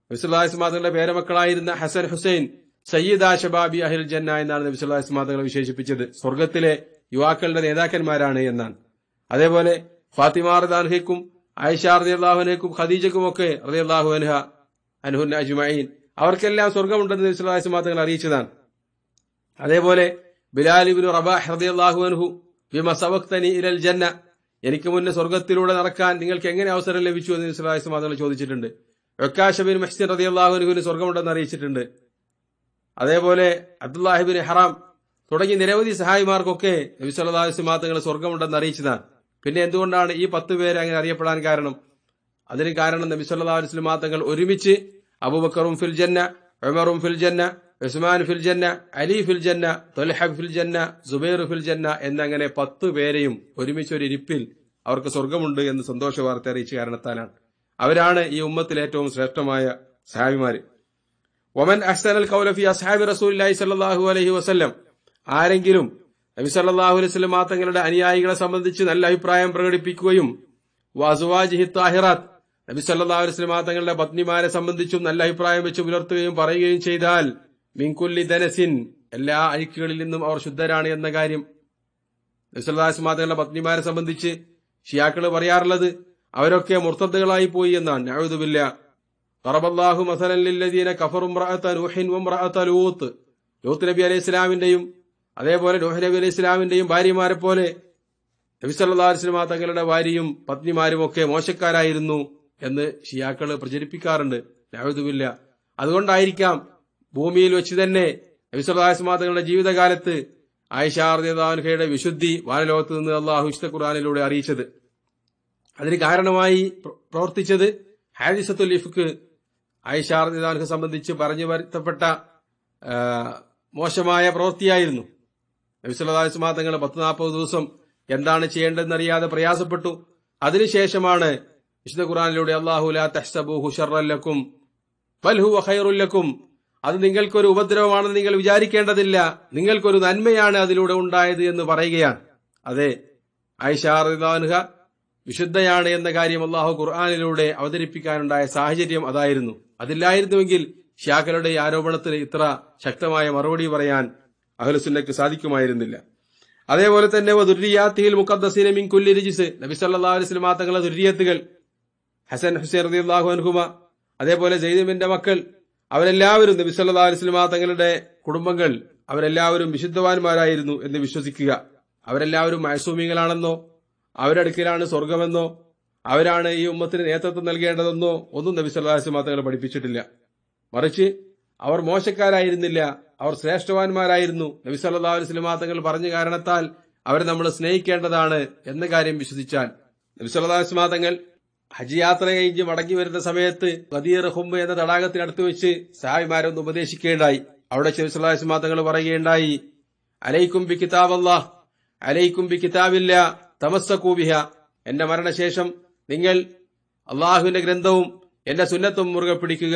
[SPEAKER 1] നബി സല്ലല്ലാഹു അലൈഹി വസല്ലം തങ്ങളുടെ പേരമക്കളായിരുന്ന ഹസൻ ഹുസൈൻ സയ്യിദാ ശബാബി അഹ്ലിൽ ജന്ന എന്നാണ് നബി സല്ലല്ലാഹു അലൈഹി വസല്ലം തങ്ങളെ വിശേഷിപ്പിച്ചത്. സ്വർഗത്തിലെ യുവാക്കളുടെ നേതാക്കന്മാരാണ് എന്നാണ്. അതേപോലെ ഫാത്തിമ റളിയല്ലാഹുഅൻഹയ്ക്കും ആയിഷ റളിയല്ലാഹു അൻഹയ്ക്കും ഖദീജയ്ക്കും ഒക്കെ റളിയല്ലാഹു അൻഹ അൻഹുന്ന അജ്മഈൻ അവർക്കെല്ലാം സ്വർഗമുണ്ടെന്ന് നബി സല്ലല്ലാഹു അലൈഹി വസല്ലം തങ്ങൾ അറിയിച്ചതാണ്. അതേപോലെ ബിലാൽ ഇബ്നു റബാഹ് റളിയല്ലാഹു അൻഹു ബിമ സബഖ്തനി ഇലൽ ജന്ന, എനിക്ക് മുന്നേ സ്വർഗത്തിലൂടെ നടക്കാൻ നിങ്ങൾക്ക് എങ്ങനെ അവസരം ലഭിച്ചു എന്ന് നബി സല്ലല്ലാഹു അലൈഹി വസല്ലം തങ്ങൾ ചോദിച്ചിട്ടുണ്ട്. ഉക്കാശ ബിൻ മുഹ്സിൻ റളിയല്ലാഹു അൻഹുവിന് സ്വർഗമുണ്ടെന്ന് അറിയിച്ചിട്ടുണ്ട്. അതേപോലെ അബ്ദുല്ലാഹി ഇബ്നു ഹറാം തുടങ്ങി നിരവധി സഹായിമാർക്കൊക്കെ നബി സല്ലല്ലാഹു അലൈഹി വസല്ലം തങ്ങൾ സ്വർഗമുണ്ടെന്ന് അറിയിച്ചതാണ്. പിന്നെ എന്തുകൊണ്ടാണ് ഈ പത്ത് പേര് അങ്ങനെ അറിയപ്പെടാൻ കാരണം? അതിന് കാരണം നബി സല്ലല്ലാഹു അലൈഹി വസല്ലം തങ്ങൾ ഒരുമിച്ച് അബൂബക്കറും ഫിൽ ജന്ന, ഉമറും ഫിൽ ജന്ന, ഉസ്മാൻ ഫിൽ ജന്ന, അലി ഫിൽ ജന്ന, ത്വൽഹ ഫിൽ ജന്ന, സുബൈർ ഫിൽ ജന്ന എന്നങ്ങനെ പത്ത് പേരെയും ഒരുമിച്ച് ഒരു ഇരിപ്പിൽ അവർക്ക് സ്വർഗമുണ്ട് എന്ന് സന്തോഷ വാർത്ത അറിയിച്ച കാരണത്താലാണ്. അവരാണ് ഈ ഉമ്മത്തിൽ ഏറ്റവും ശ്രേഷ്ഠമായ സഹാബിമാര്. വമൻ അഹ്സനൽ ഖൗല ഫി അസ്ഹാബി റസൂലില്ലാഹി സ്വല്ലല്ലാഹു അലൈഹി വസല്ലം, ആരെങ്കിലും നബി സല്ലല്ലാഹു അലൈഹി വസല്ലം തങ്ങളുടെ അനുയായികളെ സംബന്ധിച്ച് നല്ല അഭിപ്രായം പ്രകടിപ്പിക്കുകയും വഅസ്വാജിഹി താഹിറാത്ത്, നബി സല്ലല്ലാഹു അലൈഹി വസല്ലം തങ്ങളുടെ പത്നിമാരെ സംബന്ധിച്ചും നല്ല അഭിപ്രായം വെച്ച് പുലർത്തുകയും പറയുകയും ചെയ്താൽ മിൻ കുല്ലി ദനസിൻ, എല്ലാ അഴുക്കുകളിൽ നിന്നും അവർ ശുദ്ധരാണ് എന്ന കാര്യം. നബി സല്ലല്ലാഹു അലൈഹി വസല്ലം തങ്ങളുടെ പത്നിമാരെ സംബന്ധിച്ച് ഷിയാക്കള് പറയാറുള്ളത് അവരൊക്കെ മുർത്തദ്ദുകളായി പോയി എന്നാണ്. നഊദു ബില്ലാഹ്. ضربallahu مثلا للذين كفروا امرأة نوح وامرأة لوط, ലൂത്ത് നബി അലൈഹി ഇസ്ലാമിന്റെയും അതേപോലെ നൂഹ് നബി അലൈഹി ഇസ്ലാമിന്റെയും ഭാര്യമാരെ പോലെ നബി സല്ലല്ലാഹു അലൈഹി വസല്ലം തങ്ങളുടെ ഭാര്യയും പത്നിമാരും ഒക്കെ മോശക്കാരായിരുന്നു എന്ന് ഷിയാക്കള് പ്രചരിപ്പിക്കാറുണ്ട്. നഊദു ബില്ലാഹ്. അതുകൊണ്ടായിരിക്കാം ഭൂമിയിൽ വെച്ച് തന്നെ നബി സല്ലല്ലാഹു അലൈഹി വസല്ലം തങ്ങളുടെ ജീവിതകാലത്ത് ആയിഷ റളിയല്ലാഹു അൻഹയുടെ വിശുദ്ധി വാനലോകത്ത് നിന്ന് അള്ളാഹു വിശുദ്ധ ഖുർആനിലൂടെ അറിയിച്ചത്. അതിന് കാരണമായി പ്രവർത്തിച്ചത് ഹാദിസത്തുൽ ഇഫ്ക്, ആയിഷ റളിയല്ലാഹു അൻഹയെ സംബന്ധിച്ച് പറഞ്ഞു വരുത്തപ്പെട്ട മോശമായ പ്രവൃത്തിയായിരുന്നു. നബി സല്ലല്ലാഹു അലൈഹി വസല്ലം തങ്ങൾ പത്ത് നാൽപ്പത് ദിവസം എന്താണ് ചെയ്യേണ്ടതെന്നറിയാതെ പ്രയാസപ്പെട്ടു. അതിനുശേഷമാണ് വിശുദ്ധ ഖുർആനിലൂടെ അല്ലാഹു ലാ തഹ്സബൂഹു ശർറൻ ലക്കും ബൽ ഹുവ ഖൈറുൽ ലക്കും, അത് നിങ്ങൾക്കൊരു ഉപദ്രവമാണെന്ന് നിങ്ങൾ വിചാരിക്കേണ്ടതില്ല, നിങ്ങൾക്കൊരു നന്മയാണ് അതിലൂടെ ഉണ്ടായത് എന്ന് പറയുകയാണ്. അതെ, ആയിഷ റളിയല്ലാഹു അൻഹ വിശുദ്ധയാണ് എന്ന കാര്യം അല്ലാഹു ഖുർആനിലൂടെ അവതരിപ്പിക്കാനുണ്ടായ സാഹചര്യം അതായിരുന്നു. അതില്ലായിരുന്നുവെങ്കിൽ ഷിയാക്കളുടെ ഈ ആരോപണത്തിന് ഇത്ര ശക്തമായ മറുപടി പറയാൻ അഹ്ലുസുന്നക്ക് സാധിക്കുമായിരുന്നില്ല. അതേപോലെ തന്നെ ദുർരിയാത്തിഹിൽ മുഖദ്ദസീന മിൻ കുല്ലി റിജ്സ്, നബി സല്ലല്ലാഹു അലൈഹി വസല്ലം തങ്ങളുടെ ദുർരിയത്തുകൾ ഹസൻ ഹുസൈൻ റളിയല്ലാഹു അൻഹുമ, അതേപോലെ സയ്യിദിന്റെ മക്കൾ, അവരെല്ലാവരും നബി സല്ലല്ലാഹു അലൈഹി വസല്ലം തങ്ങളുടെ കുടുംബങ്ങൾ അവരെല്ലാവരും വിശുദ്ധവാന്മാരായിരുന്നു എന്ന് വിശ്വസിക്കുക. അവരെല്ലാവരും മഅസൂമികളാണെന്നോ അവരുടെ അടുക്കലാണ് സ്വർഗമെന്നോ അവരാണ് ഈ ഉമ്മത്തിന് നേതൃത്വം നൽകേണ്ടതെന്നോ ഒന്നും നബി സല്ലല്ലാഹു അലൈഹി വസല്ലം തങ്ങൾ പഠിപ്പിച്ചിട്ടില്ല. മറിച്ച് അവർ മോശക്കാരായിരുന്നില്ല, അവർ ശ്രേഷ്ഠവാന്മാരായിരുന്നു. നബി സല്ലല്ലാഹു അലൈഹി വസല്ലം തങ്ങൾ പറഞ്ഞ കാരണത്താൽ അവരെ നമ്മൾ സ്നേഹിക്കേണ്ടതാണ് എന്ന കാര്യം വിശ്വസിച്ചാൽ, നബി സല്ലല്ലാഹു അലൈഹി വസല്ലം തങ്ങൾ ഹജ്ജ് യാത്ര കഴിഞ്ഞ് മടങ്ങി വരുന്ന സമയത്ത് ഗദീർ ഹും എന്ന തടാകത്തിനടുത്ത് വെച്ച് സഹാബിമാരൊന്ന് ഉപദേശിക്കുകയുണ്ടായി. അവിടെ നബി സല്ലല്ലാഹു അലൈഹി വസല്ലം തങ്ങൾ പറയുകയുണ്ടായി, അലൈക്കും ബി കിതാബല്ലാഹ് അലൈക്കും ബി കിതാബില്ലാ തമസ്സകൂ ബിഹ, എന്റെ മരണശേഷം നിങ്ങൾ അള്ളാഹുവിന്റെ ഗ്രന്ഥവും എന്റെ സുന്നത്തും മുറുകെ പിടിക്കുക.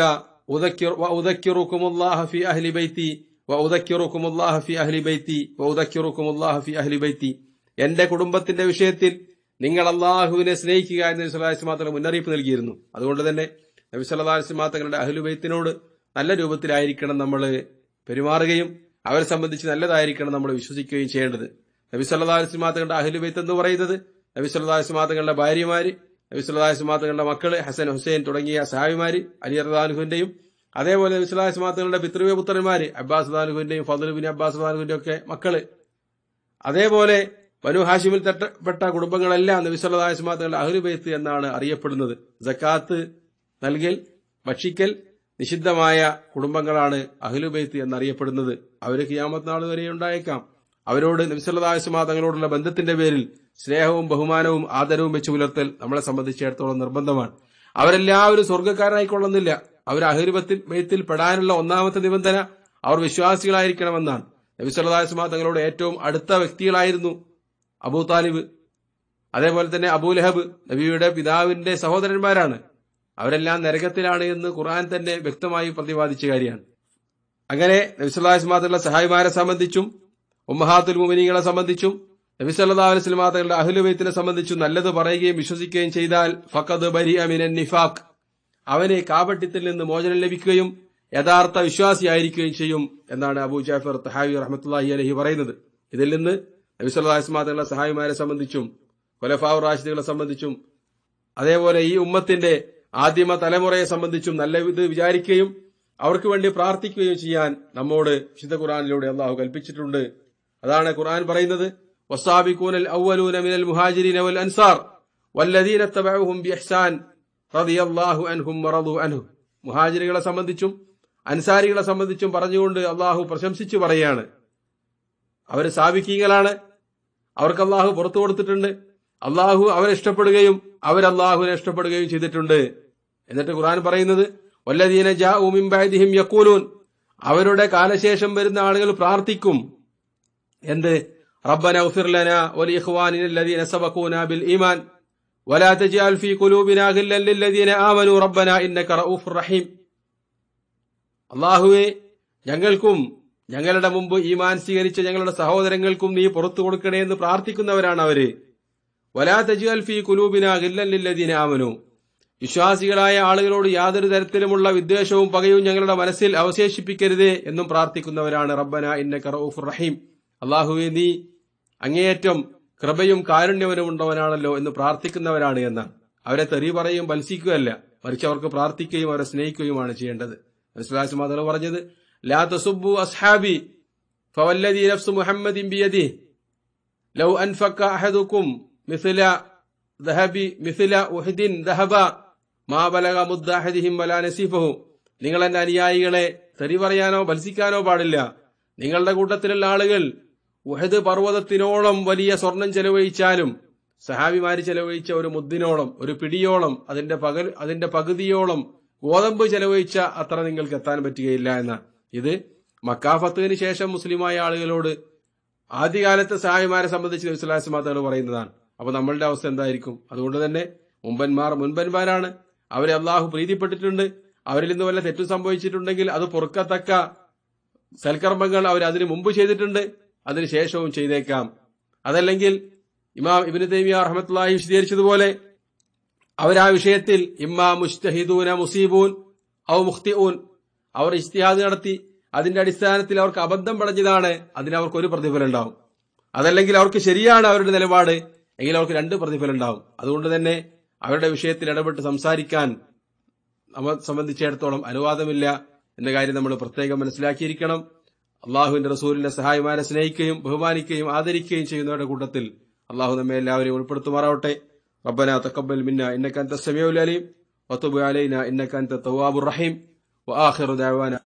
[SPEAKER 1] ഉദക്കിറുക്കുമുല്ലാഹ ഫി അഹ്ലി ബൈത്തി വഉദക്കിറുക്കുമുല്ലാഹ ഫി അഹ്ലി ബൈത്തി വഉദക്കിറുക്കുമുല്ലാഹ ഫി അഹ്ലി ബൈത്തി, എന്റെ കുടുംബത്തിന്റെ വിഷയത്തിൽ നിങ്ങൾ അള്ളാഹുവിനെ സ്നേഹിക്കുക എന്ന് നബി സല്ലല്ലാഹു അലൈഹി വസല്ലം തങ്ങൾ മുന്നറിയിപ്പ് നൽകിയിരുന്നു. അതുകൊണ്ട് തന്നെ നബി സല്ലല്ലാഹു അലൈഹി വസല്ലം തങ്ങളുടെ അഹ്ലു ബൈത്തിനോട് നല്ല രൂപത്തിലായിരിക്കണം നമ്മൾ പെരുമാറുകയും അവരെ സംബന്ധിച്ച് നല്ലതായിരിക്കണം നമ്മൾ വിശ്വസിക്കുകയും ചെയ്യേണ്ടത്. നബി സല്ലല്ലാഹു അലൈഹി വസല്ലം തങ്ങളുടെ അഹ്ലു ബൈത്ത് എന്ന് പറയുന്നത് നബി സല്ലല്ലാഹു അലൈഹി വസല്ലം തങ്ങളുടെ ഭാര്യമാര്, നബി സല്ലല്ലാഹു അലൈഹി വസല്ലം തങ്ങളുടെ മക്കള് ഹസൻ ഹുസൈൻ തുടങ്ങിയ സഹാബിമാര്, അലി റളിയല്ലാഹു അൻഹുവിന്റെയും അതേപോലെ നബി സല്ലല്ലാഹു അലൈഹി വസല്ലം തങ്ങളുടെ പിതൃവ്യ പുത്രന്മാര് അബ്ബാസ് റളിയല്ലാഹു അൻഹുവിന്റെയും ഫദ്ൽ ബിൻ അബ്ബാസ് റളിയല്ലാഹു അൻഹുവിന്റെയും ഒക്കെ മക്കള്, അതേപോലെ ബനു ഹാഷിമിൽ തട്ടപ്പെട്ട കുടുംബങ്ങളെല്ലാം നബി സല്ലല്ലാഹു അലൈഹി വസല്ലം തങ്ങളുടെ അഹ്ലു ബൈത്ത് എന്നാണ് അറിയപ്പെടുന്നത്. സക്കാത്ത് നൽകൽ, ഭക്ഷിക്കൽ നിഷിദ്ധമായ കുടുംബങ്ങളാണ് അഹ്ലു ബൈത്ത് എന്നറിയപ്പെടുന്നത്. അവര് ഖിയാമത്ത് നാൾ വരെ ഉണ്ടായേക്കാം. അവരോട് നബി സല്ലല്ലാഹു അലൈഹി വസല്ലം തങ്ങളോടുള്ള ബന്ധത്തിന്റെ പേരിൽ സ്നേഹവും ബഹുമാനവും ആദരവും വെച്ച് പുലർത്തൽ നമ്മളെ സംബന്ധിച്ചിടത്തോളം നിർബന്ധമാണ്. അവരെല്ലാവരും സ്വർഗ്ഗക്കാരായിക്കൊള്ളുന്നില്ല. അവർ അഹ്ലു ബൈത്തിൽ പെടാനുള്ള ഒന്നാമത്തെ നിബന്ധന അവർ വിശ്വാസികളായിരിക്കണമെന്നാണ്. നബി സല്ലല്ലാഹു അലൈഹി വസല്ലം തങ്ങളോട് ഏറ്റവും അടുത്ത വ്യക്തികളായിരുന്നു അബൂ താലിബ്, അതേപോലെ തന്നെ അബൂ ലഹബ്, നബിയുടെ പിതാവിന്റെ സഹോദരന്മാരാണ്. അവരെല്ലാം നരകത്തിലാണ് എന്ന് ഖുർആൻ തന്നെ വ്യക്തമായി പ്രതിപാദിച്ച കാര്യമാണ്. അങ്ങനെ നബി സല്ലല്ലാഹു അലൈഹി വസല്ലം തങ്ങളുടെ സഹായിമാരെ സംബന്ധിച്ചും ഉമ്മഹാത്തുൽ മുഅ്മിനീങ്ങളെ സംബന്ധിച്ചും നബി സല്ലല്ലാഹു അലൈഹി വസല്ലം തങ്ങളുടെ അഹ്ലു ബൈത്തിനെ സംബന്ധിച്ചും നല്ലത് പറയുകയും വിശ്വസിക്കുകയും ചെയ്താൽ ഫഖദ് ബരിഅ മിനൻ നിഫാഖ്, അവന് കാപട്യത്തിൽ നിന്ന് മോചനം ലഭിക്കുകയും യഥാർത്ഥ വിശ്വാസിയായിരിക്കുകയും ചെയ്യും എന്നാണ് അബൂ ജാഫർ തഹാവി റഹ്മത്തുള്ളാഹി അലൈഹി പറയുന്നത്. ഇതിൽ നിന്ന് നബി സല്ലല്ലാഹു അലൈഹി വസല്ലം തങ്ങളുടെ സഹായിമാരെ സംബന്ധിച്ചും ഖുലഫാഉ റാഷിദുകളെ സംബന്ധിച്ചും അതേപോലെ ഈ ഉമ്മത്തിന്റെ ആദിമ തലമുറയെ സംബന്ധിച്ചും നല്ല ഇത് വിചാരിക്കുകയും അവർക്ക് വേണ്ടി പ്രാർത്ഥിക്കുകയും ചെയ്യാൻ നമ്മോട് വിശുദ്ധ ഖുർആനിലൂടെ അള്ളാഹു കൽപ്പിച്ചിട്ടുണ്ട്. അതാണ് ഖുർആൻ പറയുന്നത്, വസ്സാബിഖൂനൽ അവ്വലൂന മിനൽ മുഹാജിരീന വൽ അൻസാർ വല്ലദീന തബഉഹും ബിഇഹ്സാൻ റളിയല്ലാഹു അൻഹും വറദു അൻഹു. മുഹാജിറുകളെ സംബന്ധിച്ചും അൻസാരികളെ സംബന്ധിച്ചും പറഞ്ഞുകൊണ്ട് അള്ളാഹു പ്രശംസിച്ചു പറയാണ്. അവർ സാബിഖീങ്ങളാണ്, അവർക്ക് അള്ളാഹു പുറത്തു കൊടുത്തിട്ടുണ്ട്, അള്ളാഹു അവരെ ഇഷ്ടപ്പെടുകയും അവർ അള്ളാഹുവിനെ ഇഷ്ടപ്പെടുകയും ചെയ്തിട്ടുണ്ട്. എന്നിട്ട് ഖുർആൻ പറയുന്നത്, വല്ലദീന ജാഉ മിൻ ബഅദിഹിം യഖൂലൂൻ, അവരുടെ കാലശേഷം വരുന്ന ആളുകൾ പ്രാർത്ഥിക്കും. എന്ത്? റബ്ബന ഉഗ്ഫിർ ലനാ വലി ഇഖ്വാനിന അല്ലദീന സബഖൂനാ ബിൽ ഈമാൻ വലാ തജ്അൽ ഫീ ഖുലൂബിനാ ഗില്ലൻ ലില്ലദീന ആമനൂ റബ്ബനാ ഇന്നക റഊഫുർ റഹീം. അല്ലാഹുവേ, ഞങ്ങൾക്കും ഞങ്ങളുടെ മുമ്പ് ഈമാൻ സ്വീകരിച്ച ഞങ്ങളുടെ സഹോദരങ്ങൾക്കും നീ പുറത്തു കൊടുക്കണേ എന്ന് പ്രാർത്ഥിക്കുന്നവരാണ് അവര്. വലാ തജ്അൽ ഫീ ഖുലൂബിനാ ഗില്ലൻ ലില്ലദീന ആമനൂ, വിശ്വാസികളായ ആളുകളോട് യാതൊരു തരത്തിലുമുള്ള വിദ്വേഷവും പകയും ഞങ്ങളുടെ മനസ്സിൽ അവശേഷിപ്പിക്കരുതേ എന്നും പ്രാർത്ഥിക്കുന്നവരാണ്. റബ്ബനാ ഇന്നക റഊഫുർ റഹീം, അല്ലാഹുവേ നീ അങ്ങേയറ്റം കൃപയും കാരുണ്യവനും ഉണ്ടവനാണല്ലോ എന്ന് പ്രാർത്ഥിക്കുന്നവരാണ് എന്നാണ്. അവരെ തെറി പറയും ഭത്സിക്കുകയല്ല, മറിച്ച് അവർക്ക് പ്രാർത്ഥിക്കുകയും അവരെ സ്നേഹിക്കുകയുമാണ് ചെയ്യേണ്ടത്. റസൂലുള്ളാഹി സ്വല്ലല്ലാഹു പറഞ്ഞത്, ലാ തസുബ്ബു അസ്ഹാബി ഫവല്ലദീ നഫ്സു മുഹമ്മദിൻ ബിയദിഹി ലൗ അൻഫഖ അഹദുക്കും മിസ്ല ദഹബി മിസ്ല ഉഹദിൻ ദഹബ മാ ബലഗ മുദ്ദ അഹദിഹിം വലാ നസീഫഹു. നിങ്ങൾ എന്റെ അനുയായികളെ തെറി പറയാനോ ഭത്സിക്കാനോ പാടില്ല. നിങ്ങളുടെ കൂട്ടത്തിലുള്ള ആളുകൾ ഉഹദ് പർവ്വതത്തിനോളം വലിയ സ്വർണം ചെലവഴിച്ചാലും സഹാബിമാര് ചെലവഴിച്ച ഒരു മുദ്ദിനോളം, ഒരു പിടിയോളം, അതിന്റെ പകൽ അതിന്റെ പകുതിയോളം ഗോതമ്പ് ചെലവഴിച്ച അത്ര നിങ്ങൾക്ക് എത്താൻ പറ്റുകയില്ല എന്നാണ്. ഇത് മക്കാ ഫത്ഹിന് ശേഷം മുസ്ലിമായ ആളുകളോട് ആദ്യകാലത്തെ സഹായിമാരെ സംബന്ധിച്ച് നബി സല്ലല്ലാഹു അലൈഹി വസല്ലം പറയുന്നതാണ്. അപ്പൊ നമ്മളുടെ അവസ്ഥ എന്തായിരിക്കും? അതുകൊണ്ട് തന്നെ മുമ്പന്മാർ മുൻപന്മാരാണ്, അവരെ അള്ളാഹു പ്രീതിപ്പെട്ടിട്ടുണ്ട്. അവരിൽ നിന്ന് വല്ല തെറ്റും സംഭവിച്ചിട്ടുണ്ടെങ്കിൽ അത് പൊറുക്കത്തക്ക സൽക്കർമ്മങ്ങൾ അവർ അതിനു മുമ്പ് ചെയ്തിട്ടുണ്ട്, അതിനുശേഷവും ചെയ്തേക്കാം. അതല്ലെങ്കിൽ ഇമാം ഇബ്നു തൈമിയ്യ റഹ്മത്തുള്ളാഹി വിശദീകരിച്ചതുപോലെ അവരാ വിഷയത്തിൽ ഇമ്മാ മുജ്തഹിദൂന മുസീബൂൻ ഔ മുഖ്തിഊൻ, അവർ ഇജ്തിഹാദ് നടത്തി അതിന്റെ അടിസ്ഥാനത്തിൽ അവർക്ക് അബദ്ധം പടഞ്ഞതാണ്, അതിന് അവർക്ക് ഒരു പ്രതിഫലം ഉണ്ടാവും. അതല്ലെങ്കിൽ അവർക്ക് ശരിയാണ് അവരുടെ നിലപാട്, എങ്കിൽ അവർക്ക് രണ്ട് പ്രതിഫലം ഉണ്ടാവും. അതുകൊണ്ട് തന്നെ അവരുടെ വിഷയത്തിൽ ഇടപെട്ട് സംസാരിക്കാൻ നമ്മെ സംബന്ധിച്ചിടത്തോളം അനുവാദമില്ല എന്ന കാര്യം നമ്മൾ പ്രത്യേകം മനസ്സിലാക്കിയിരിക്കണം. അള്ളാഹുവിന്റെ റസൂലിന്റെ സഹായിമാരെ സ്നേഹിക്കുകയും ബഹുമാനിക്കുകയും ആദരിക്കുകയും ചെയ്യുന്നവരുടെ കൂട്ടത്തിൽ അള്ളാഹു നമ്മെ എല്ലാവരെയും ഉൾപ്പെടുത്തുമാറാവട്ടെ. റബ്ബനാ തഖബ്ബൽ മിന്നാ ഇന്നക അൻതസ് സമീഉൽ അലീം വതുബ് അലൈനാ ഇന്നക അൻതത് തവ്വാബുർ റഹീം വആഖിറു ദഅവാനാ